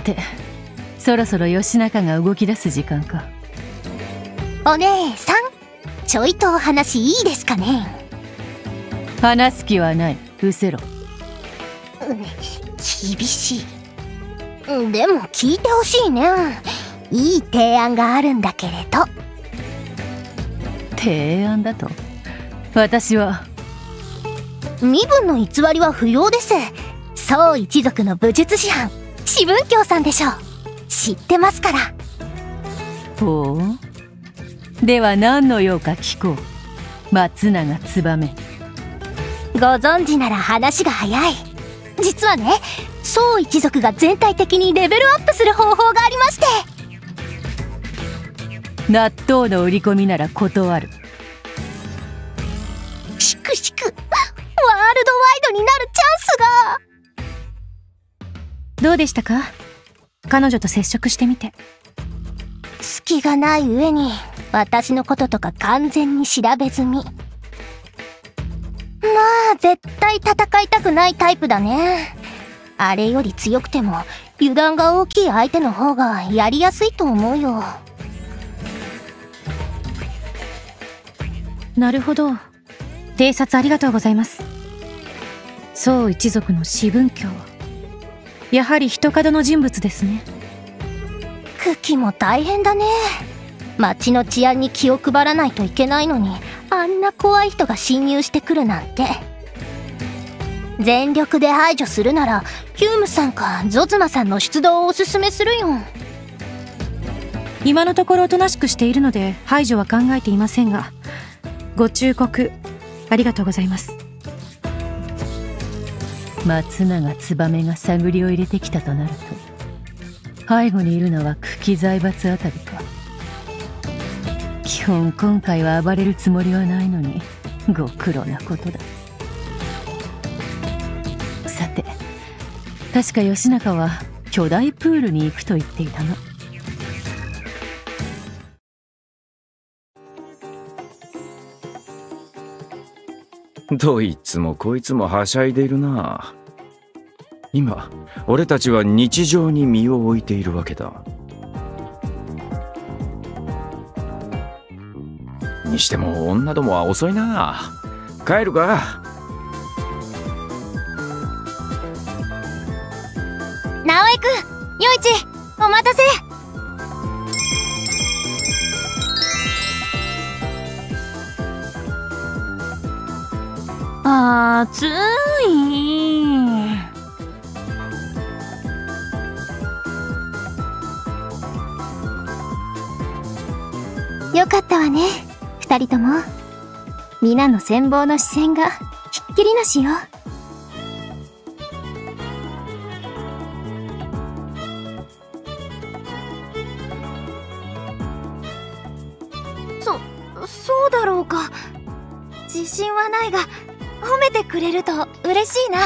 て、そろそろ義仲が動き出す時間か。 お姉さん、ちょいとお話いいですかね。 話す気はない。失せろ。 厳しい。でも聞いてほしいね。いい提案があるんだけれど。 提案だと？私は身分の偽りは不要です。宋一族の武術師範四分教さんでしょう。知ってますから。 ほう。では何の用か聞こう。松永燕。 ご存知なら話が早い。実はね、宋一族が全体的にレベルアップする方法がありまして。 納豆の売り込みなら断る。 しくしく、ワールドワイドになるチャンスが。 どうでしたか？彼女と接触してみて。 隙がない上に私のこととか完全に調べ済み。まあ絶対戦いたくないタイプだね。あれより強くても油断が大きい相手の方がやりやすいと思うよ。 なるほど。偵察ありがとうございます。宋一族の四分教、やはり人角の人物ですね。 クキも大変だね。町の治安に気を配らないといけないのに、あんな怖い人が侵入してくるなんて。全力で排除するならヒュームさんかゾズマさんの出動をおすすめするよ。 今のところおとなしくしているので排除は考えていませんが、ご忠告ありがとうございます。 松永燕が探りを入れてきたとなると、背後にいるのは久喜財閥あたりか。基本今回は暴れるつもりはないのにご苦労なことだ。さて、確か義仲は巨大プールに行くと言っていたな。 どいつもこいつもはしゃいでいるな。今俺たちは日常に身を置いているわけだ。にしても女どもは遅いな。帰るか。 直江くん、よいち、お待たせ。 暑い。 よかったわね、二人とも。皆の羨望の視線がひっきりなしよ。そうだろうか。自信はないが褒めてくれると嬉しいな。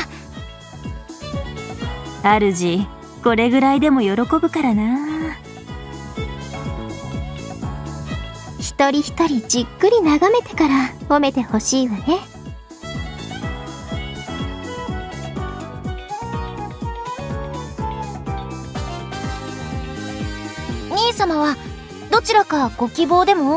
主、これぐらいでも喜ぶからな。 一人一人じっくり眺めてから褒めてほしいわね。兄様はどちらかご希望でも？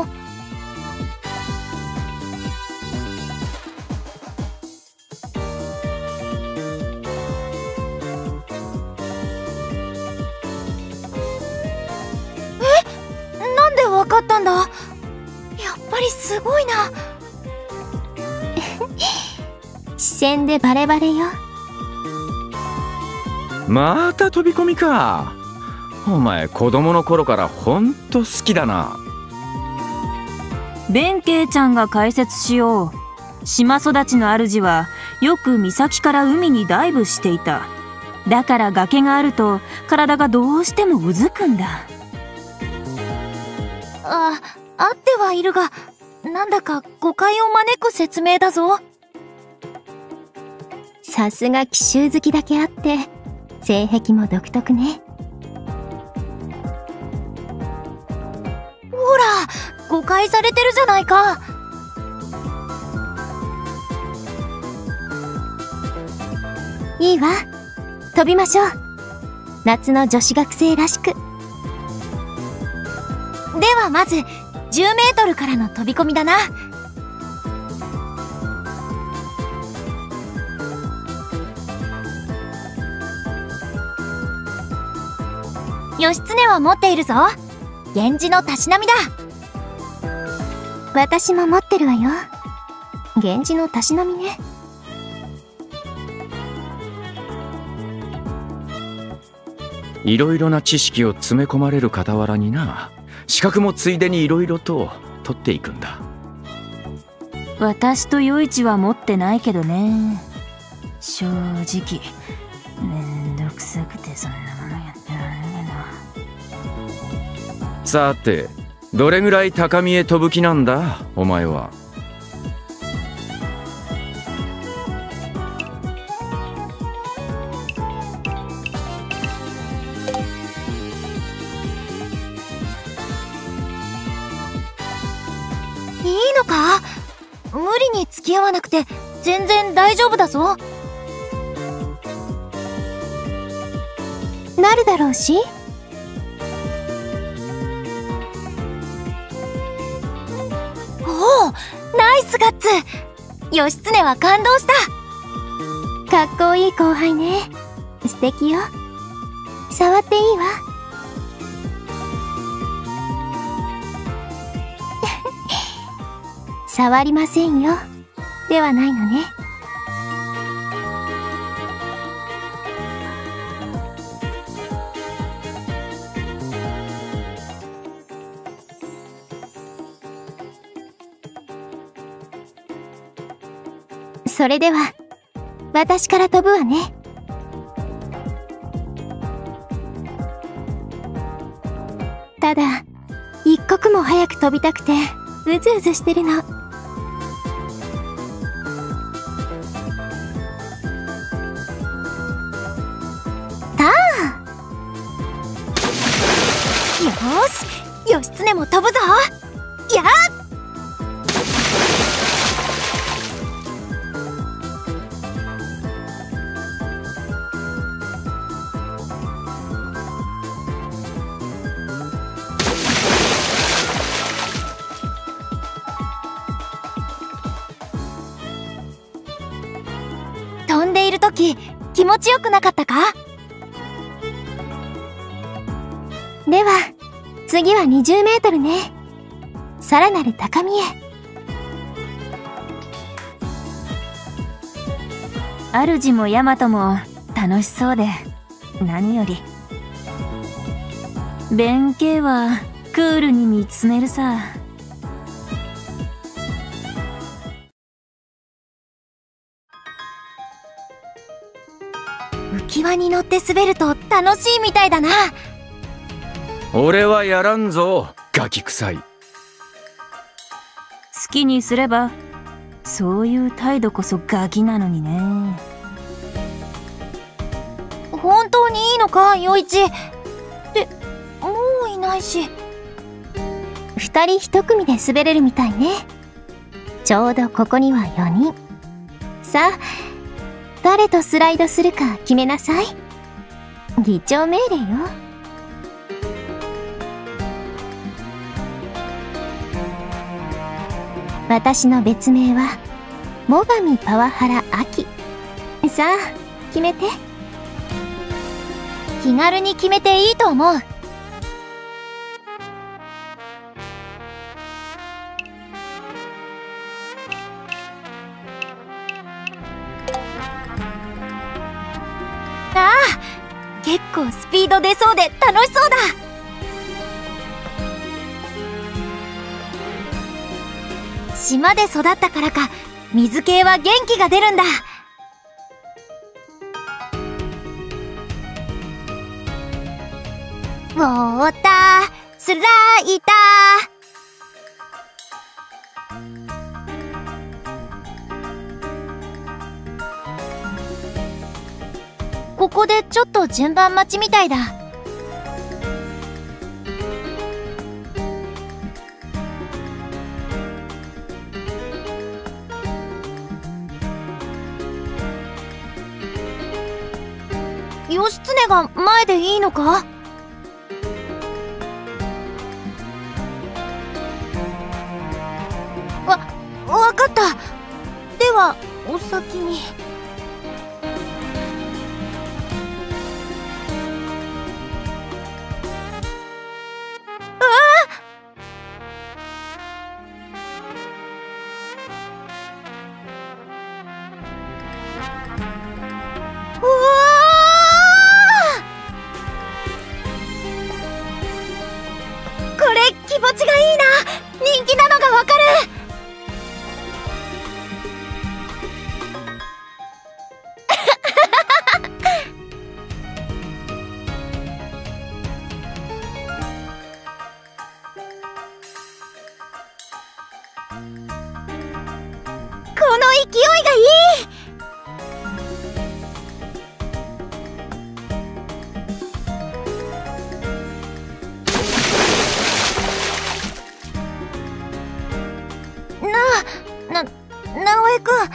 なんでわかったんだ。やっぱりすごいな。視線でバレバレよ。 また飛び込みか。お前子供の頃からほんと好きだな。 弁慶ちゃんが解説しよう。島育ちの主はよく岬から海にダイブしていた。だから崖があると体がどうしてもうずくんだ。 合ってはいるが、なんだか誤解を招く説明だぞ。さすが奇襲好きだけあって性癖も独特ね。ほら、誤解されてるじゃないか。いいわ、飛びましょう。 夏の女子学生らしく。ではまず10メートルからの飛び込みだな。義経は持っているぞ。源氏のたしなみだ。私も持ってるわよ。源氏のたしなみね。 いろいろな知識を詰め込まれる傍らにな、資格もついでにいろいろと取っていくんだ。 私と余一は持ってないけどね。正直めんどくさくてそんなものやってられないけど。 さて、どれぐらい高みへ飛ぶ気なんだお前は。 いいのか？無理に付き合わなくて全然大丈夫だぞ。なるだろうし。おお、ナイスガッツ。義経は感動した。かっこいい後輩ね。素敵よ。触っていいわ。触りませんよではないのね。それでは私から飛ぶわね。ただ一刻も早く飛びたくてうずうずしてるの。よーし、義経も飛ぶぞ。やっ！飛んでいるとき気持ちよくなかったか？では次は20メートルね。さらなる高みへ。 主もヤマトも楽しそうで何より。弁慶はクールに見つめるさ。 浮き輪に乗って滑ると楽しいみたいだな。 俺はやらんぞ、ガキ臭い。 好きにすれば、そういう態度こそガキなのにね。 本当にいいのか、余一。ってもういないし。2人1組で滑れるみたいね。ちょうどここには4人。さあ誰とスライドするか決めなさい。議長命令よ。私の別名は最上パワハラアキ。さあ決めて。気軽に決めていいと思う。ああ、結構スピード出そうで楽しそうだ。島で育ったからか水系は元気が出るんだ。ウォータースライダー。ここでちょっと順番待ちみたいだ。よ義経が前でいいのか？わかった。ではお先に。これ気持ちがいいな。人気なのがわかる。この勢いがいい。直江くん。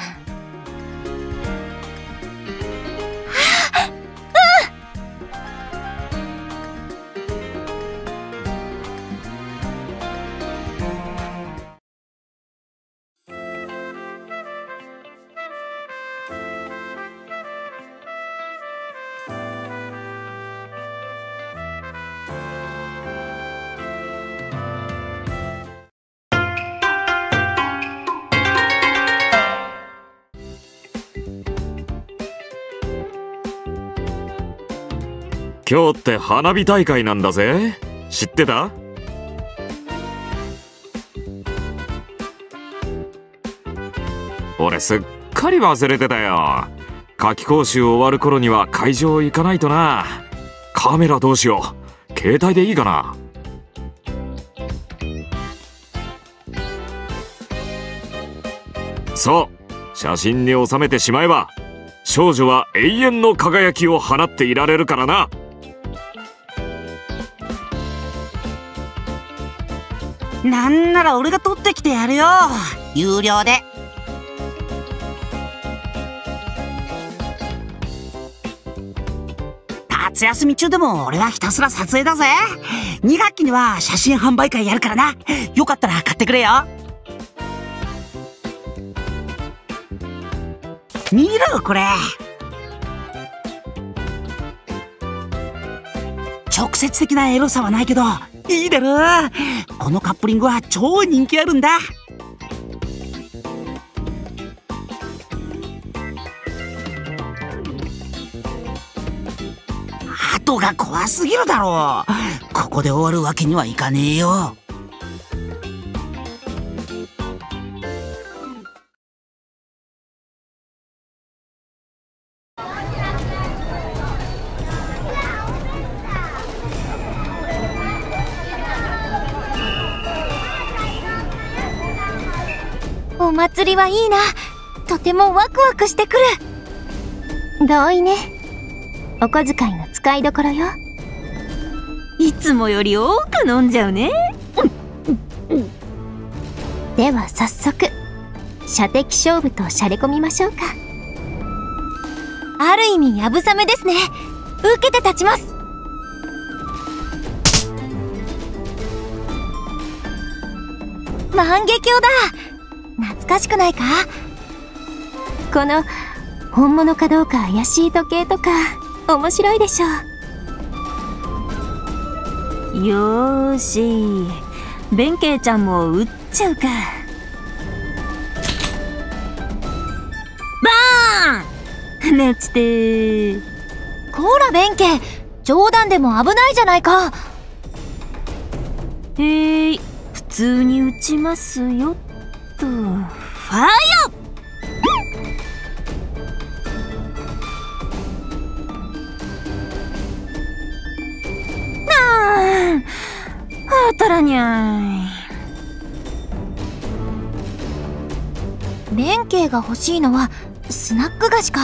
今日って花火大会なんだぜ。知ってた？俺すっかり忘れてたよ。夏期講習終わる頃には会場行かないとな。カメラどうしよう。携帯でいいかな？そう、写真に収めてしまえば少女は永遠の輝きを放っていられるからな。 なんなら俺が撮ってきてやるよ。有料で。夏休み中でも俺はひたすら撮影だぜ。2学期には写真販売会やるからな。よかったら買ってくれよ。見ろこれ。直接的なエロさはないけどいいだろ。このカップリングは超人気あるんだ。後が怖すぎるだろう。ここで終わるわけにはいかねえよ。 お祭りはいいな。とてもワクワクしてくる。同意ね。お小遣いの使いどころよ。 いつもより多く飲んじゃうね。 では早速射的勝負としゃれ込みましょうか。ある意味やぶさめですね。受けて立ちます。万華鏡だ。懐かしくないか？この本物かどうか怪しい時計とか面白いでしょう。 よーし、弁慶ちゃんも撃っちゃうか。バーン！なちてー。 こら弁慶、冗談でも危ないじゃないか。 普通に撃ちますよっと。ファイヤー！当たらにゃい。弁慶が欲しいのはスナック菓子か。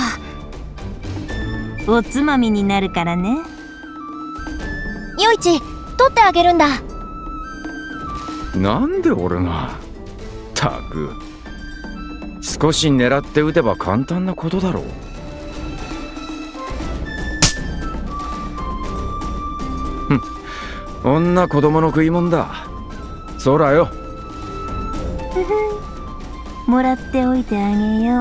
おつまみになるからね。 よいち、取ってあげるんだ。 なんで俺が。たく、少し狙って撃てば簡単なことだろう。 女子供の食いもんだ。そらよ。 もらっておいてあげよう。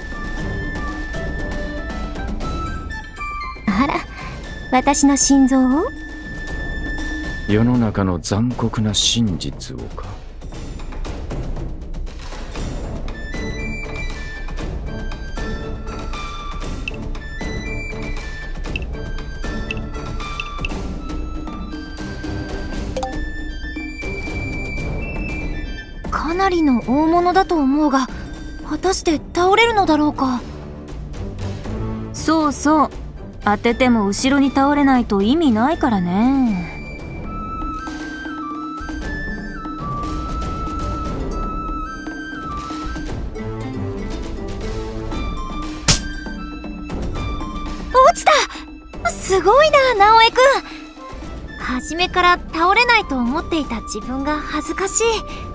あら、私の心臓を？ 世の中の残酷な真実をか。 かなりの大物だと思うが、果たして倒れるのだろうか。 そうそう、当てても後ろに倒れないと意味ないからね。 落ちた！すごいな、直江くん。初めから倒れないと思っていた自分が恥ずかしい。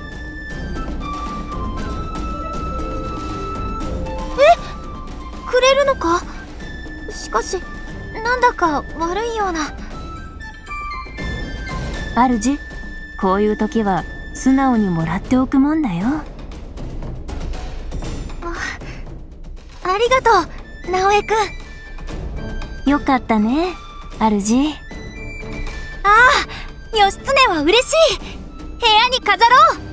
くれるのか？しかし、なんだか悪いような。 主、こういう時は素直にもらっておくもんだよ。 ありがとう、直江くん。 よかったね、主。 ああ、義経は嬉しい。部屋に飾ろう。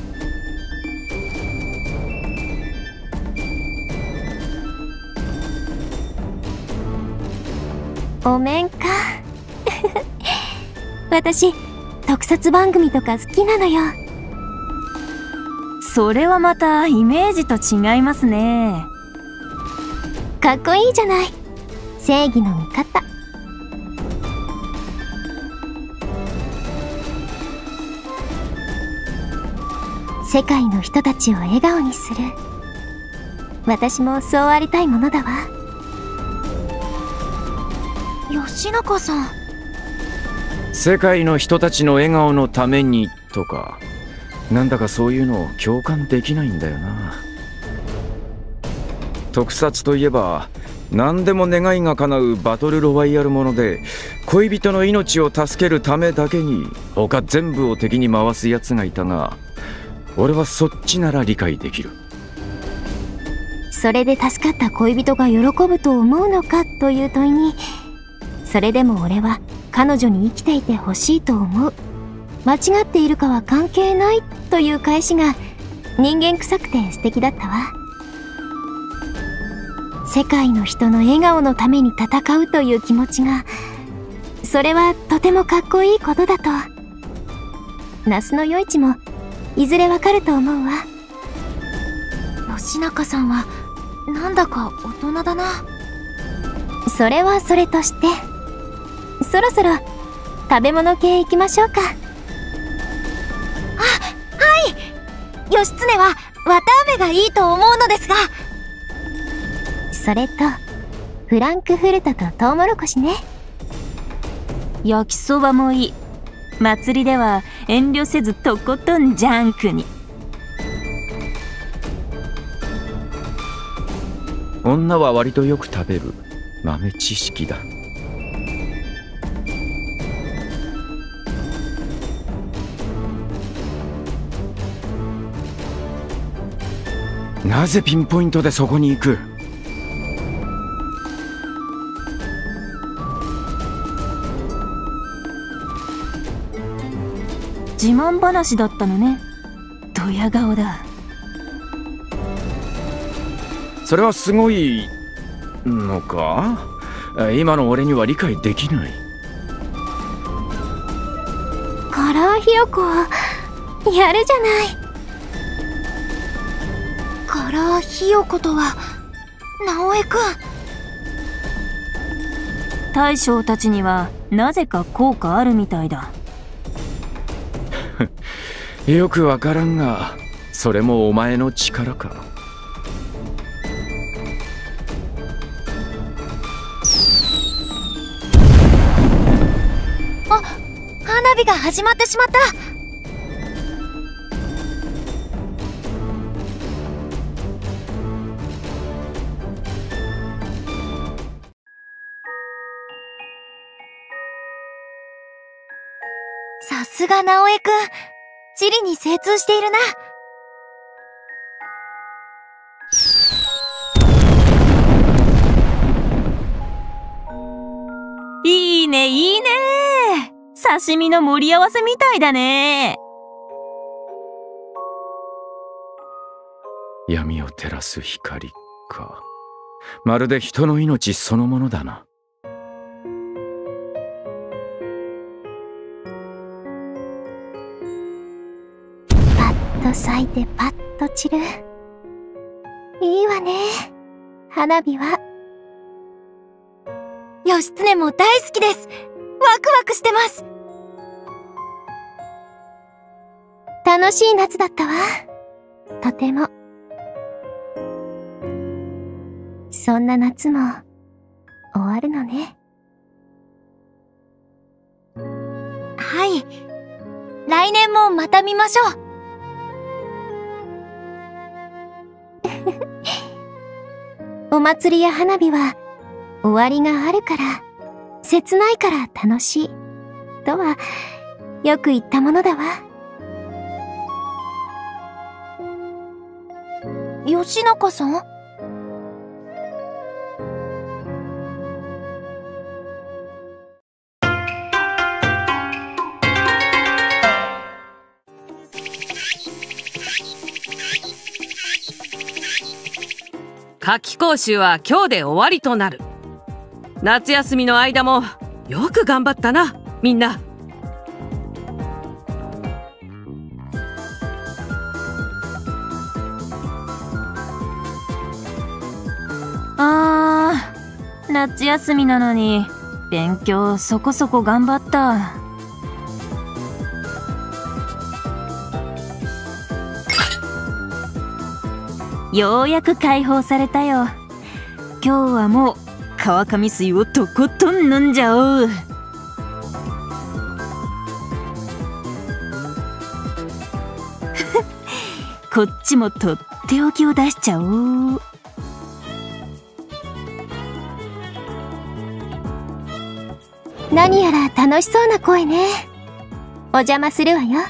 お面か。私、特撮番組とか好きなのよ。 それはまたイメージと違いますね。 かっこいいじゃない。正義の味方。世界の人たちを笑顔にする。私もそうありたいものだわ。吉中さん。 世界の人たちの笑顔のためにとか、なんだかそういうの共感できないんだよな。特撮といえば何でも願いが叶うバトルロワイヤルもので、恋人の命を助けるためだけに他全部を敵に回すやつがいたが、俺はそっちなら理解できる。 それで助かった恋人が喜ぶと思うのかという問いに、それでも俺は彼女に生きていてほしいと思う。間違っているかは関係ないという返しが人間臭くて素敵だったわ。世界の人の笑顔のために戦うという気持ちが、それはとてもかっこいいことだと。那須の与一もいずれわかると思うわ。吉中さんはなんだか大人だな。それはそれとして、そろそろ食べ物系行きましょうか。はい。義経は綿あめがいいと思うのですが。それとフランクフルトとトウモロコシね。 焼きそばもいい。祭りでは遠慮せずとことんジャンクに。 女は割とよく食べる豆知識だ。なぜピンポイントでそこに行く？ 自慢話だったのね。ドヤ顔だ。 それはすごいのか？今の俺には理解できない。 カラーひよこやるじゃない。カラーひよことは直江くん。 大将たちにはなぜか効果あるみたいだ。 よくわからんが、それもお前の力か。 あ、花火が始まってしまった。 さすが直江くん。地理に精通しているな。 いいね、いいね。刺身の盛り合わせみたいだね。 闇を照らす光か。まるで人の命そのものだな。 パッと咲いてパッと散る。いいわね、花火は。義経も大好きです。ワクワクしてます。楽しい夏だったわ。とても。そんな夏も終わるのね。はい。来年もまた見ましょう。お祭りや花火は終わりがあるから、切ないから楽しい。とはよく言ったものだわ。吉中さん？ 夏期講習は今日で終わりとなる。夏休みの間もよく頑張ったな、みんな。 夏休みなのに勉強そこそこ頑張った。ようやく解放されたよ。今日はもう川上水をとことん飲んじゃおう。こっちもとっておきを出しちゃおう。 何やら楽しそうな声ね。お邪魔するわよ。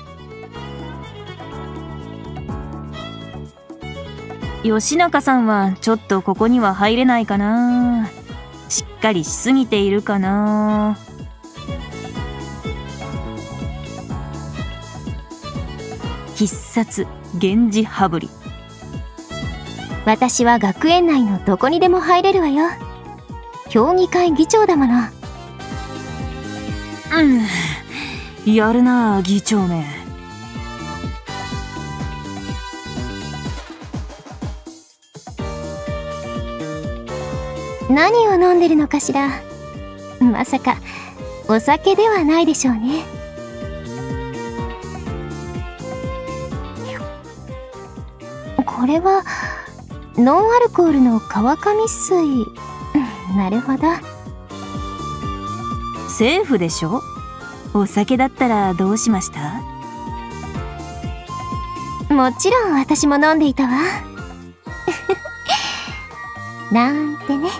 吉中さんはちょっとここには入れないかな。しっかりしすぎているかな。必殺源氏羽振り。 私は学園内のどこにでも入れるわよ。評議会議長だもの。 やるなあ、議長め。 何を飲んでるのかしら。まさかお酒ではないでしょうね。これはノンアルコールの川上水。なるほど。 セーフでしょ。お酒だったらどうしました？ もちろん私も飲んでいたわ。なんてね。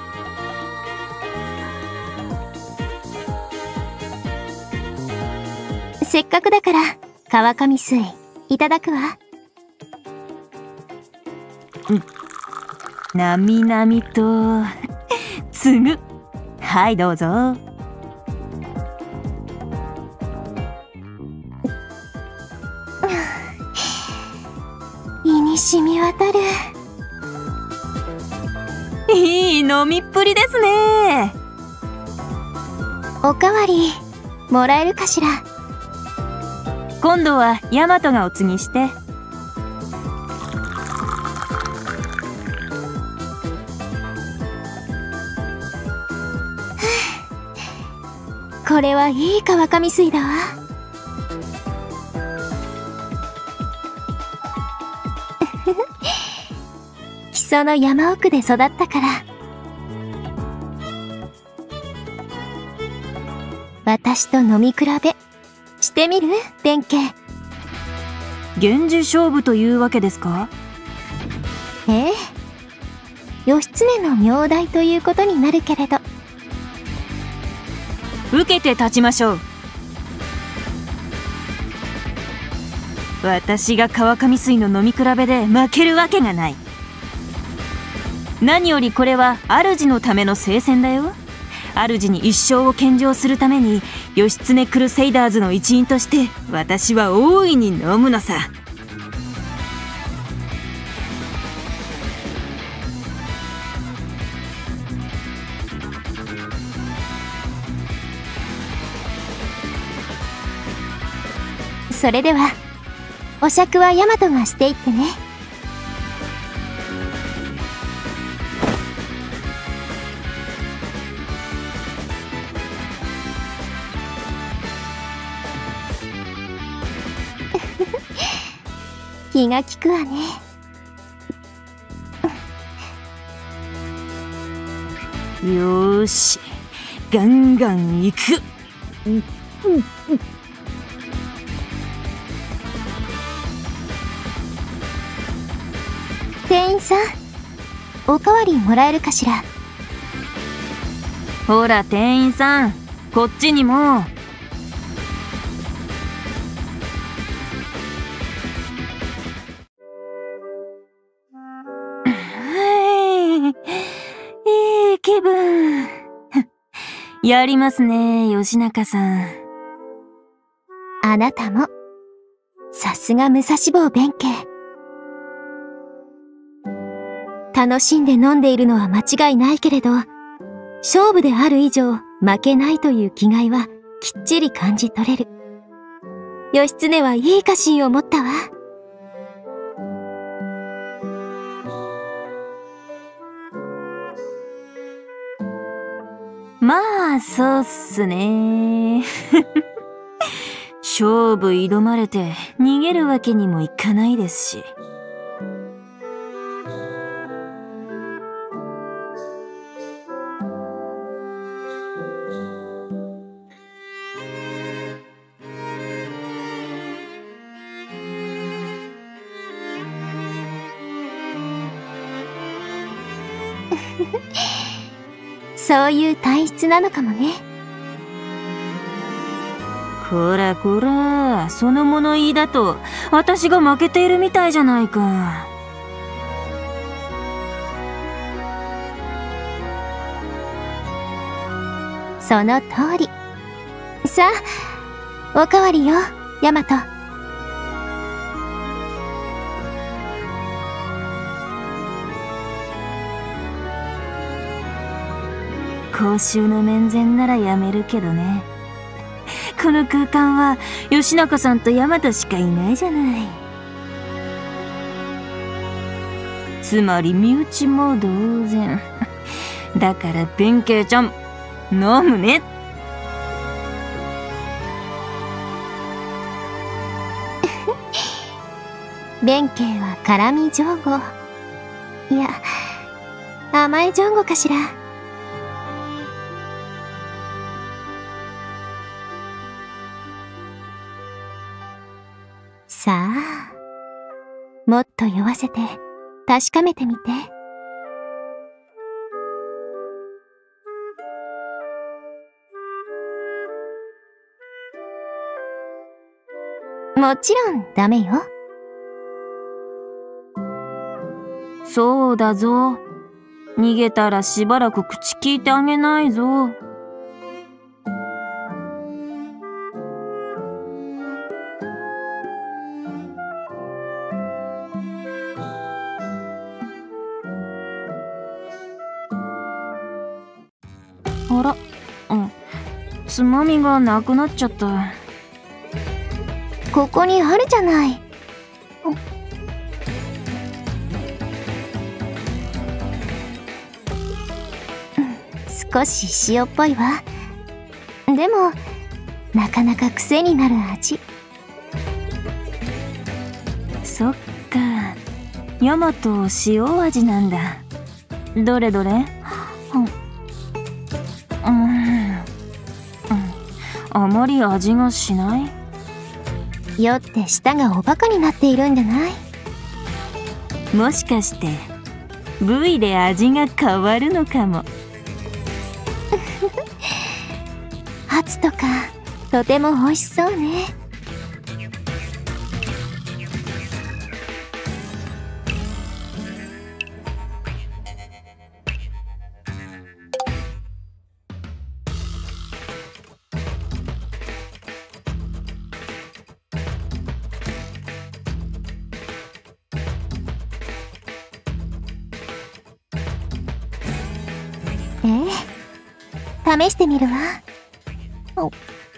せっかくだから川上水いただくわ。 なみなみと継ぐ。はいどうぞ。 胃に染み渡る。 いい飲みっぷりですね。 おかわりもらえるかしら。 今度はヤマトがお継ぎして。 これはいい川上水だわ。木曽の山奥で育ったから。私と飲み比べしてみる？弁慶。 源氏勝負というわけですか？ ええ。義経の名代ということになるけれど。 受けて立ちましょう。 私が川上水の飲み比べで負けるわけがない。何よりこれは主のための聖戦だよ。主に一生を献上するために義経クルセイダーズの一員として私は大いに飲むのさ。 それではお酌はヤマトがしていってね。気が利くわね。 よーし、ガンガンいく。 店員さん、おかわりもらえるかしら。 ほら店員さん、こっちにも。いい気分。やりますね、吉中さん。 あなたもさすが武蔵坊弁慶。楽しんで飲んでいるのは間違いないけれど、勝負である以上負けないという気概はきっちり感じ取れる。義経はいい家臣を持ったわ。 まあそうっすね。勝負挑まれて逃げるわけにもいかないですし。 そういう体質なのかもね。 こらこら、その物言いだと私が負けているみたいじゃないか。 その通り。さあ、おかわりよ、ヤマト。 公衆の面前ならやめるけどね。この空間は吉中さんと大和しかいないじゃない。つまり身内も同然。だから弁慶ちゃん、飲むね。 弁慶は辛味上戸。いや、甘い上戸かしら。さあ、もっと酔わせて確かめてみて。もちろんダメよ。 そうだぞ。逃げたらしばらく口聞いてあげないぞ。あら、つまみがなくなっちゃった。 ここにあるじゃない。少し塩っぽいわ。でもなかなか癖になる味。 そっか、ヤマト塩味なんだ。どれどれ。あまり味がしない。 酔って舌がおバカになっているんじゃない？ もしかして部位で味が変わるのかも。 ハツとかとても美味しそうね。 試してみるわ。お、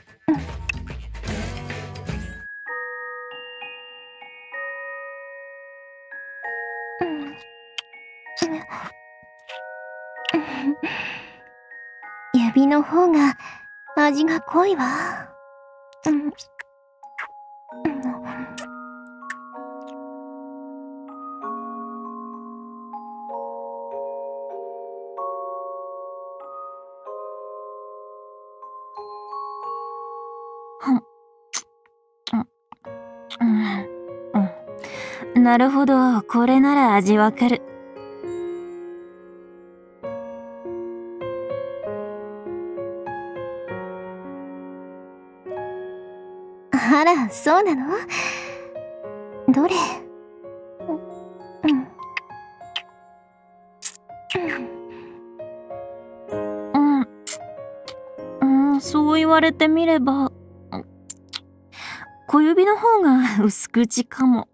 指の方が味が濃いわ。 なるほど、これなら味わかる。 あら、そうなの？どれ？ そう言われてみれば、小指の方が薄口かも。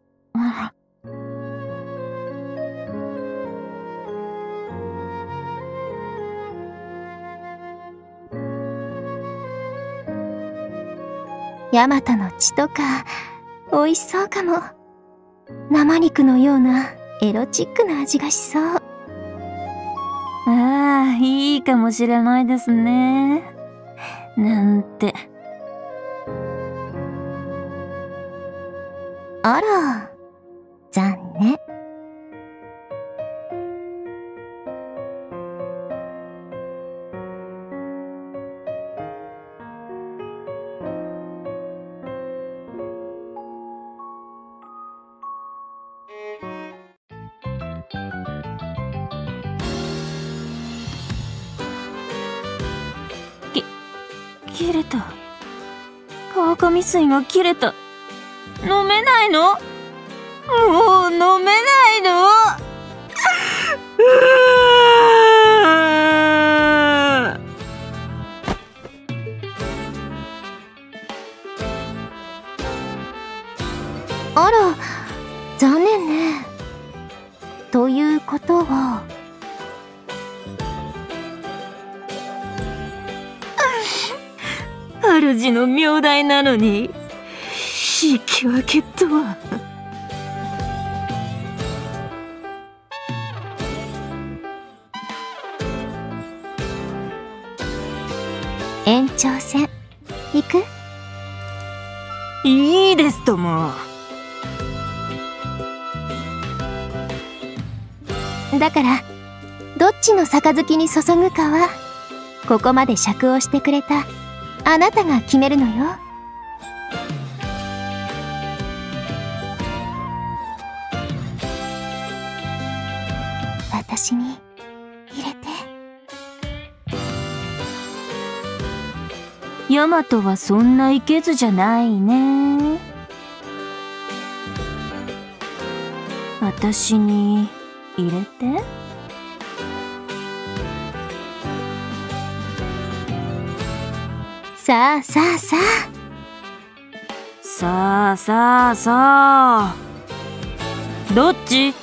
ヤマトの血とか美味しそうかも。生肉のようなエロチックな味がしそう。 ああ、いいかもしれないですね。なんて。 あら、残念。 切れた。川上水が切れた。飲めないの？もう飲めないの？ あら、残念ね。ということは、 主の名代なのに引き分けとは。 延長戦行く？ いいですとも。 だからどっちの杯に注ぐかは、ここまで酌をしてくれたあなたが決めるのよ。私に入れて。 ヤマトはそんないけずじゃないね。私に入れて。 さあさあさあ。 さあさあさあ。どっち？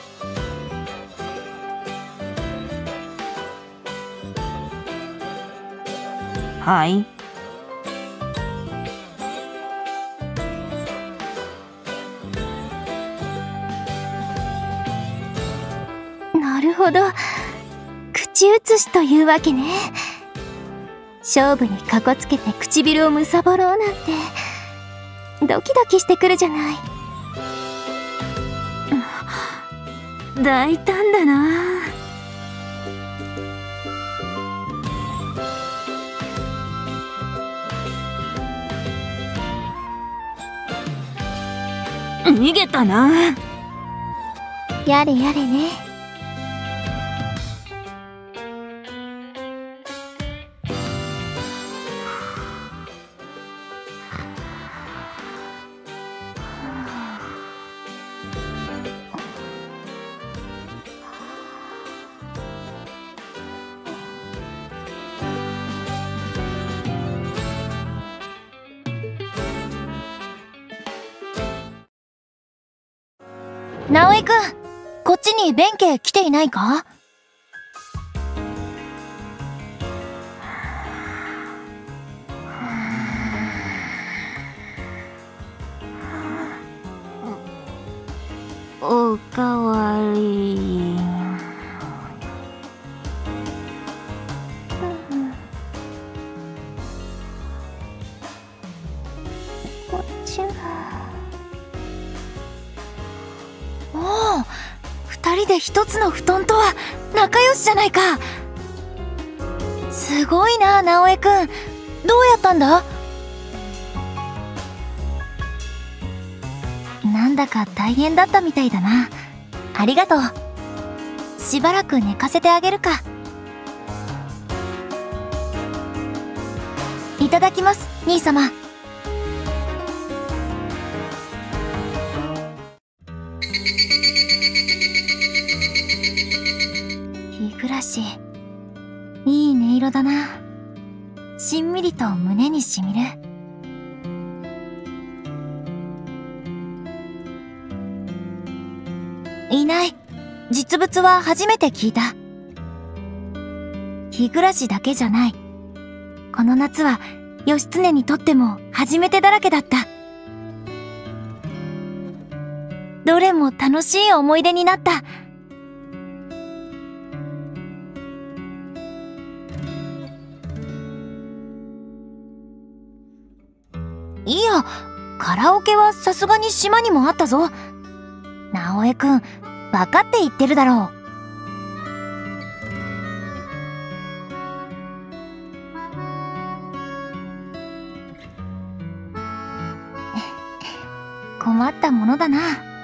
はい。 なるほど。口移しというわけね。勝負にかこつけて唇をむさぼろうなんて、ドキドキしてくるじゃない。 大胆だな。逃げたな。 やれやれね。直江くん、こっちに弁慶来ていないか？ おかわり。 おお、二人で一つの布団とは仲良しじゃないか。すごいな、直江くん。どうやったんだ？なんだか大変だったみたいだな。ありがとう。しばらく寝かせてあげるか。いただきます、兄様。日暮らし、いい音色だな。しんみりと胸にしみる。いない。実物は初めて聞いた。日暮らしだけじゃない。この夏は義経にとっても初めてだらけだった。どれも楽しい思い出になった。いや、カラオケはさすがに島にもあったぞ。直江くん、分かって言ってるだろう。困ったものだな。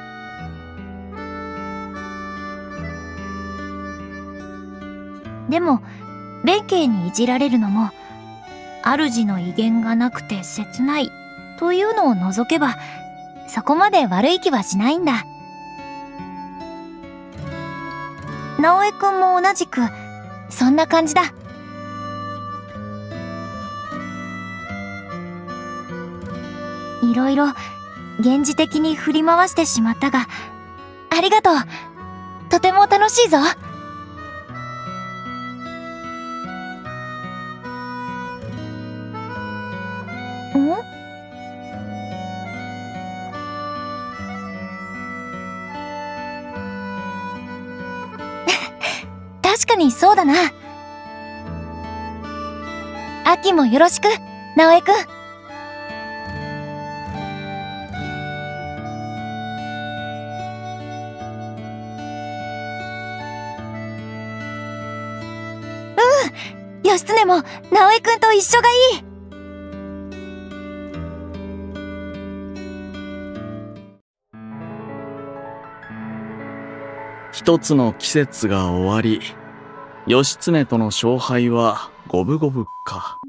でも、弁慶にいじられるのも、主の威厳がなくて切ないというのを除けば、そこまで悪い気はしないんだ。直江くんも同じくそんな感じだ。いろいろ現実的に振り回してしまったが、ありがとう。とても楽しいぞ。ん？確かにそうだな。秋もよろしく、直江くん。義経も直江くんと一緒がいい。 一つの季節が終わり、義経との勝敗は五分五分か。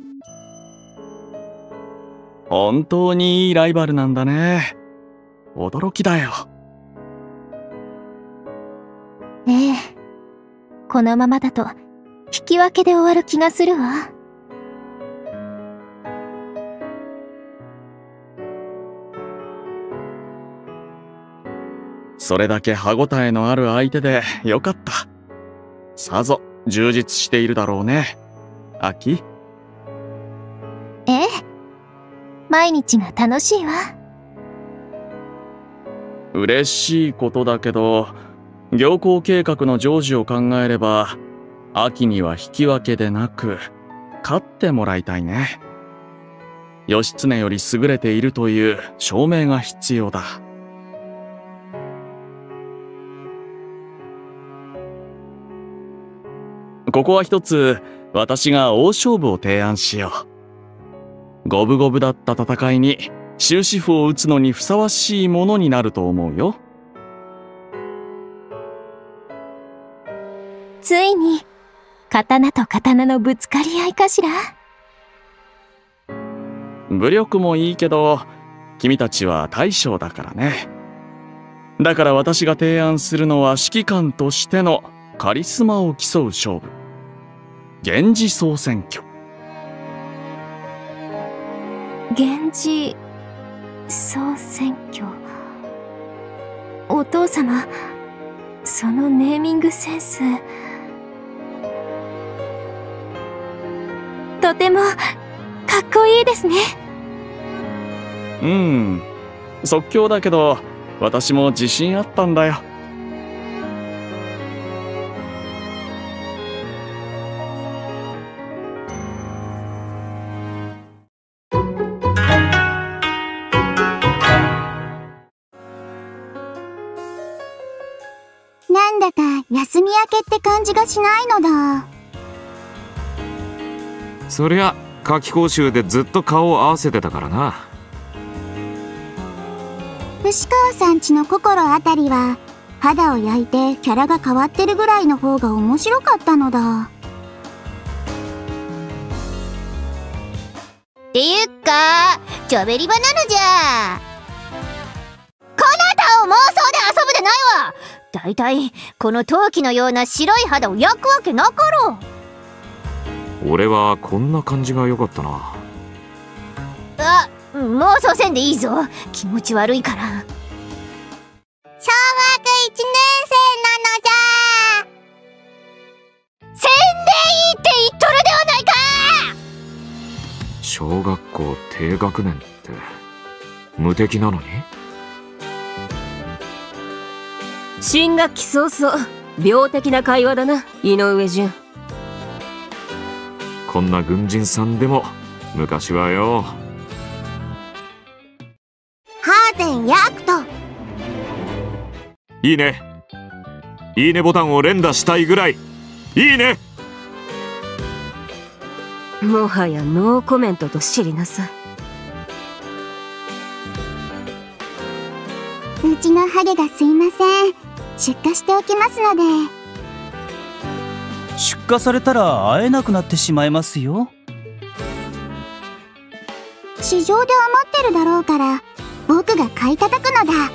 本当にいいライバルなんだね。驚きだよ。 ええ、このままだと引き分けで終わる気がするわ。 それだけ歯ごたえのある相手でよかった。さぞ充実しているだろうね、秋。 ええ、毎日が楽しいわ。 嬉しいことだけど、行幸計画の成就を考えれば、秋には引き分けでなく勝ってもらいたいね。義経より優れているという証明が必要だ。ここは一つ私が大勝負を提案しよう。五分五分だった戦いに終止符を打つのにふさわしいものになると思うよ。 ついに刀と刀のぶつかり合いかしら。 武力もいいけど君たちは大将だからね。だから私が提案するのは指揮官としてのカリスマを競う勝負、源氏総選挙。 源氏総選挙。お父様、そのネーミングセンス、とてもかっこいいですね。 即興だけど私も自信あったんだよ。 なんだか休み明けって感じがしないのだ。 そりゃ夏季講習でずっと顔を合わせてたからな。 伏川さんちの心あたりは肌を焼いてキャラが変わってるぐらいの方が面白かったのだ。 っていうかチョベリバなのじゃ。こなたを妄想で遊ぶでないわ。だいたいこの陶器のような白い肌を焼くわけなかろう。 俺はこんな感じが良かったな。 あ、妄想せんでいいぞ。気持ち悪いから。小学1年生なのじゃ。せんでいいって言っとるではないか。 小学校低学年って無敵なのに？ 新学期早々病的な会話だな、井上順。 こんな軍人さんでも昔はよ。 ハーゼンヤクト。 いいね。いいねボタンを連打したいぐらいいいね。 もはやノーコメントと知りなさい。 うちのハゲがすいません。出荷しておきますので。 出荷されたら会えなくなってしまいますよ。 市場で余ってるだろうから僕が買い叩くのだ。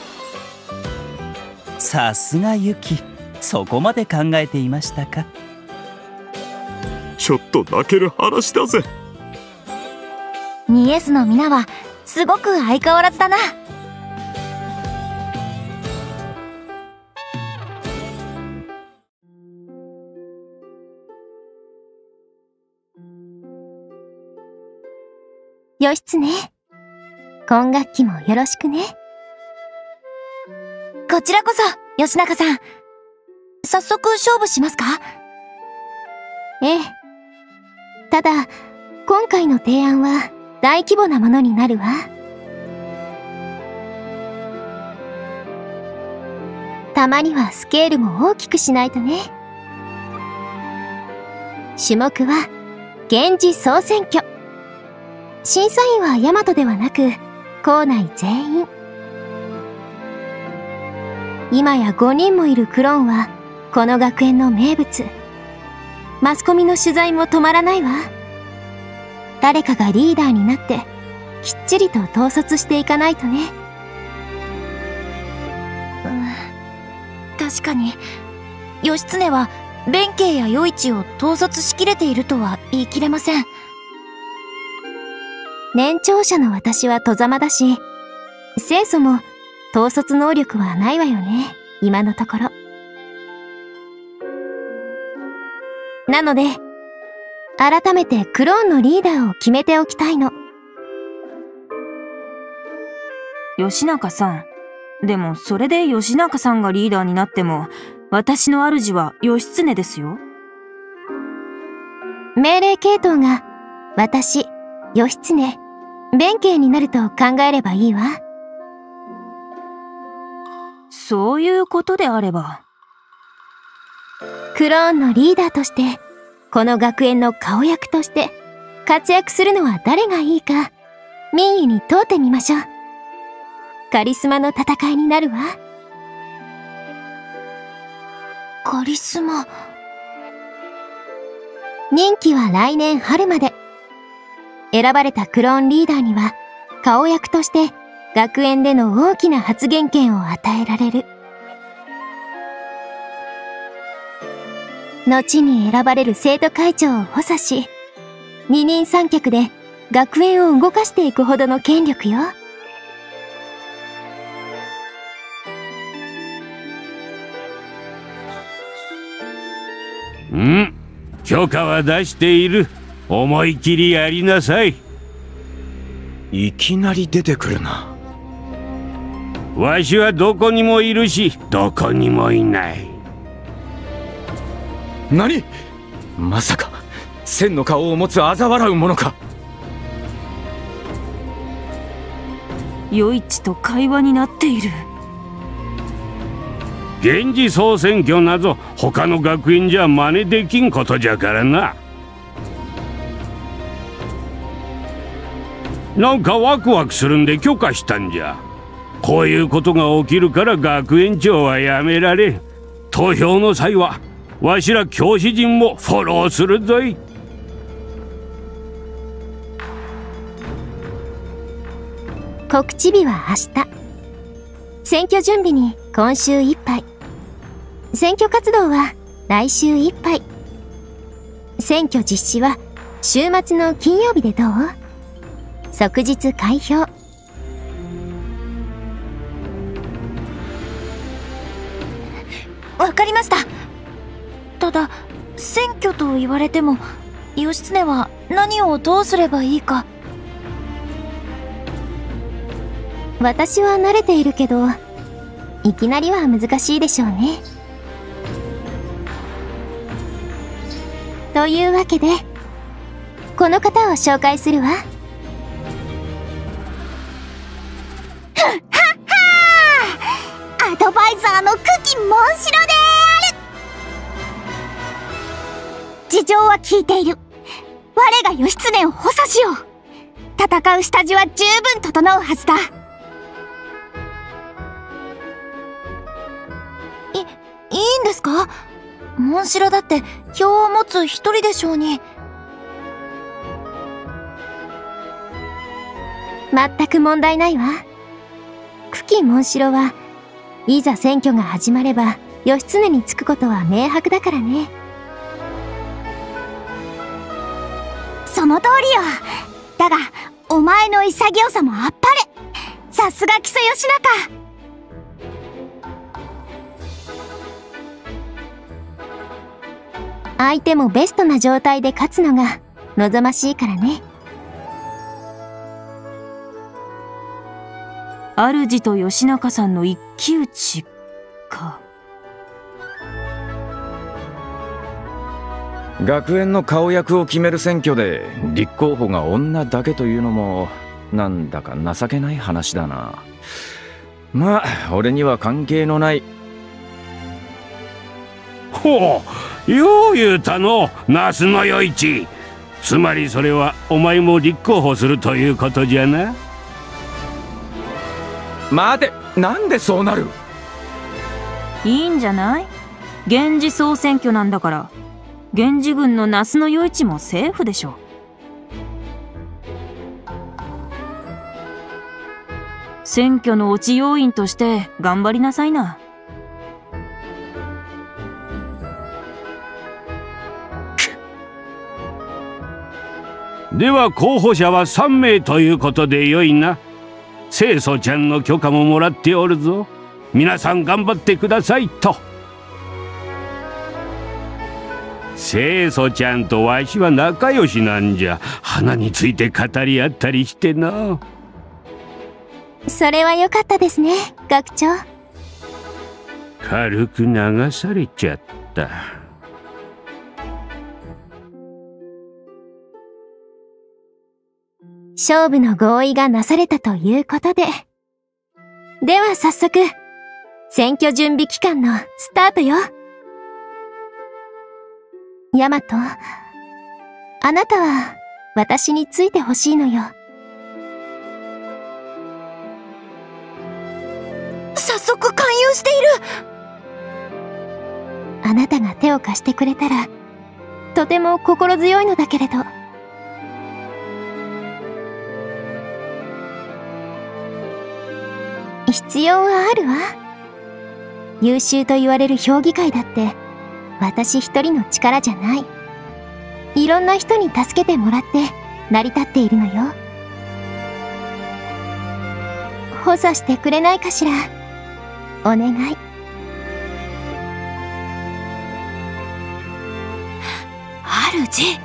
さすがユキ、そこまで考えていましたか。 ちょっと泣ける話だぜ。 ニエスの皆はすごく相変わらずだな。義経、今学期もよろしくね。こちらこそ、義仲さん。早速勝負しますか？ええ。ただ、今回の提案は大規模なものになるわ。たまにはスケールも大きくしないとね。種目は、源氏総選挙。審査員は大和ではなく、校内全員。今や5人もいるクローンは、この学園の名物。マスコミの取材も止まらないわ。誰かがリーダーになって、きっちりと統率していかないとね。確かに、義経は、弁慶や与一を統率しきれているとは言い切れません。年長者の私は外様だし、清楚も統率能力はないわよね、今のところ。なので、改めてクローンのリーダーを決めておきたいの。 義仲さん。でもそれで義仲さんがリーダーになっても、私の主は義経ですよ。 命令系統が、私、義経、弁慶になると考えればいいわ。 そういうことであれば。 クローンのリーダーとして、この学園の顔役として、活躍するのは誰がいいか、民意に問うてみましょう。カリスマの戦いになるわ。カリスマ。任期は来年春まで。選ばれたクローンリーダーには、顔役として学園での大きな発言権を与えられる。後に選ばれる生徒会長を補佐し、二人三脚で学園を動かしていくほどの権力よ。 許可は出している。思い切りやりなさい。 いきなり出てくるな。 わしはどこにもいるしどこにもいない。 何？まさか千の顔を持つ嘲笑う者か。 与一と会話になっている。 源氏総選挙など他の学園じゃ真似できんことじゃからな。なんかワクワクするんで許可したんじゃ。こういうことが起きるから学園長はやめられん。投票の際はわしら教師陣もフォローするぞい。 告知日は明日。選挙準備に今週いっぱい。選挙活動は来週いっぱい。選挙実施は週末の金曜日でどう？即日開票。 わかりました。ただ選挙と言われても義経は何をどうすればいいか。 私は慣れているけどいきなりは難しいでしょうね。というわけでこの方を紹介するわ。 アドバイザーの久喜紋城である。事情は聞いている。我が義経を補佐しよう。戦う下地は十分整うはずだ。 いいんですか？紋城だって票を持つ一人でしょうに。 全く問題ないわ。久喜紋城はいざ選挙が始まれば義経につくことは明白だからね。 その通りよ。だがお前の潔さもあっぱれ。さすが木曽義仲。 相手もベストな状態で勝つのが望ましいからね。 主と義仲さんの一騎打ちか。 学園の顔役を決める選挙で立候補が女だけというのもなんだか情けない話だな。まあ俺には関係のない。 ほう、よう言うたの、那須の与一。つまりそれはお前も立候補するということじゃな。 待て、なんでそうなる？ いいんじゃない？源氏総選挙なんだから源氏軍の那須の与一もセーフでしょ。選挙の落ち要員として頑張りなさいな。 では候補者は3名ということでよいな。清楚ちゃんの許可ももらっておるぞ。皆さん頑張ってくださいと。清楚ちゃんとわしは仲良しなんじゃ。花について語り合ったりしてな。 それは良かったですね、学長。 軽く流されちゃった。 勝負の合意がなされたということで。では早速、選挙準備期間のスタートよ。ヤマト、あなたは私についてほしいのよ。 早速勧誘している。 あなたが手を貸してくれたら、とても心強いのだけれど。必要はあるわ。優秀と言われる評議会だって私一人の力じゃない。いろんな人に助けてもらって成り立っているのよ。補佐してくれないかしら。お願い。 主。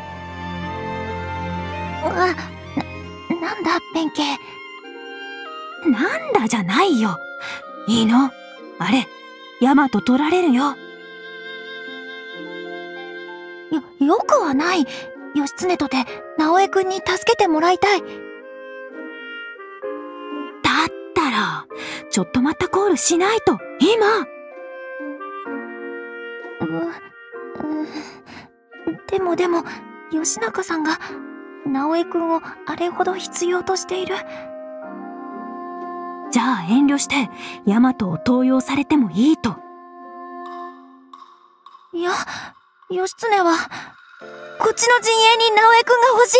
なんだ弁慶。なんだじゃないよ。 いいの？あれ、ヤマト取られるよ。 よくはない。義経とて、直江くんに助けてもらいたい。 だったら、ちょっと待ったコールしないと、今。 でも、義仲さんが、直江くんをあれほど必要としている。 じゃあ遠慮して、ヤマトを登用されてもいいと。 いや、義経は、こっちの陣営に直江くんが欲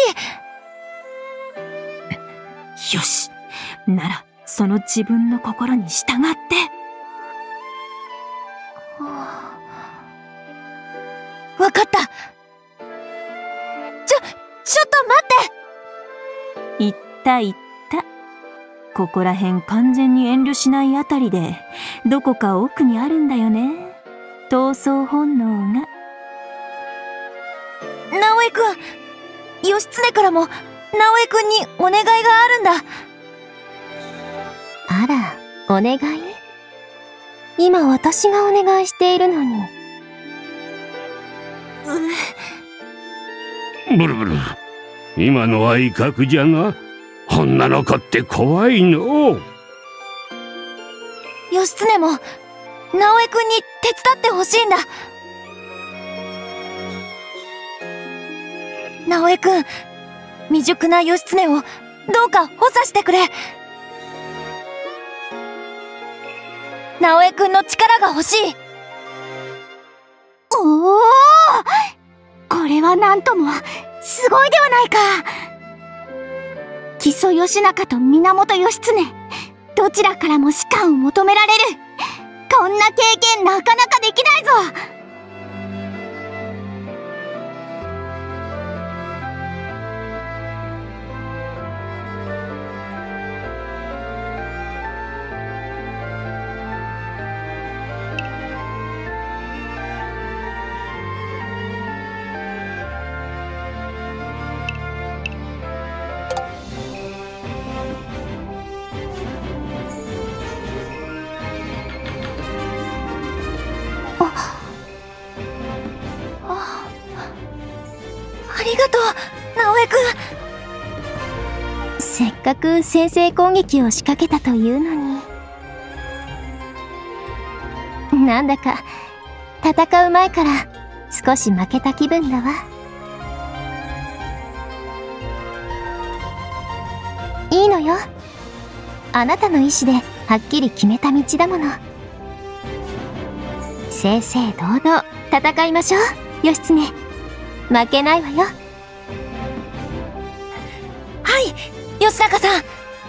しい。 よし。なら、その自分の心に従って。 わかった。ちょっと待って。 言った。ここら辺完全に遠慮しないあたりで、どこか奥にあるんだよね。闘争本能が。 直江くん、義経からも直江くんにお願いがあるんだ。 あら、お願い？今私がお願いしているのに。 ブルブル、今のは威嚇じゃな。女の子って怖いの。 義経も直江くんに手伝ってほしいんだ。直江くん、未熟な義経をどうか補佐してくれ。直江くんの力が欲しい。 おお、これはなんともすごいではないか。木曽義仲と源義経、どちらからも仕官を求められる。こんな経験なかなかできないぞ。 ありがとう、直江くん。 せっかく先制攻撃を仕掛けたというのに。なんだか、戦う前から少し負けた気分だわ。いいのよ。あなたの意志ではっきり決めた道だもの。正々堂々戦いましょう、義経。負けないわよ。 はい、義仲さん。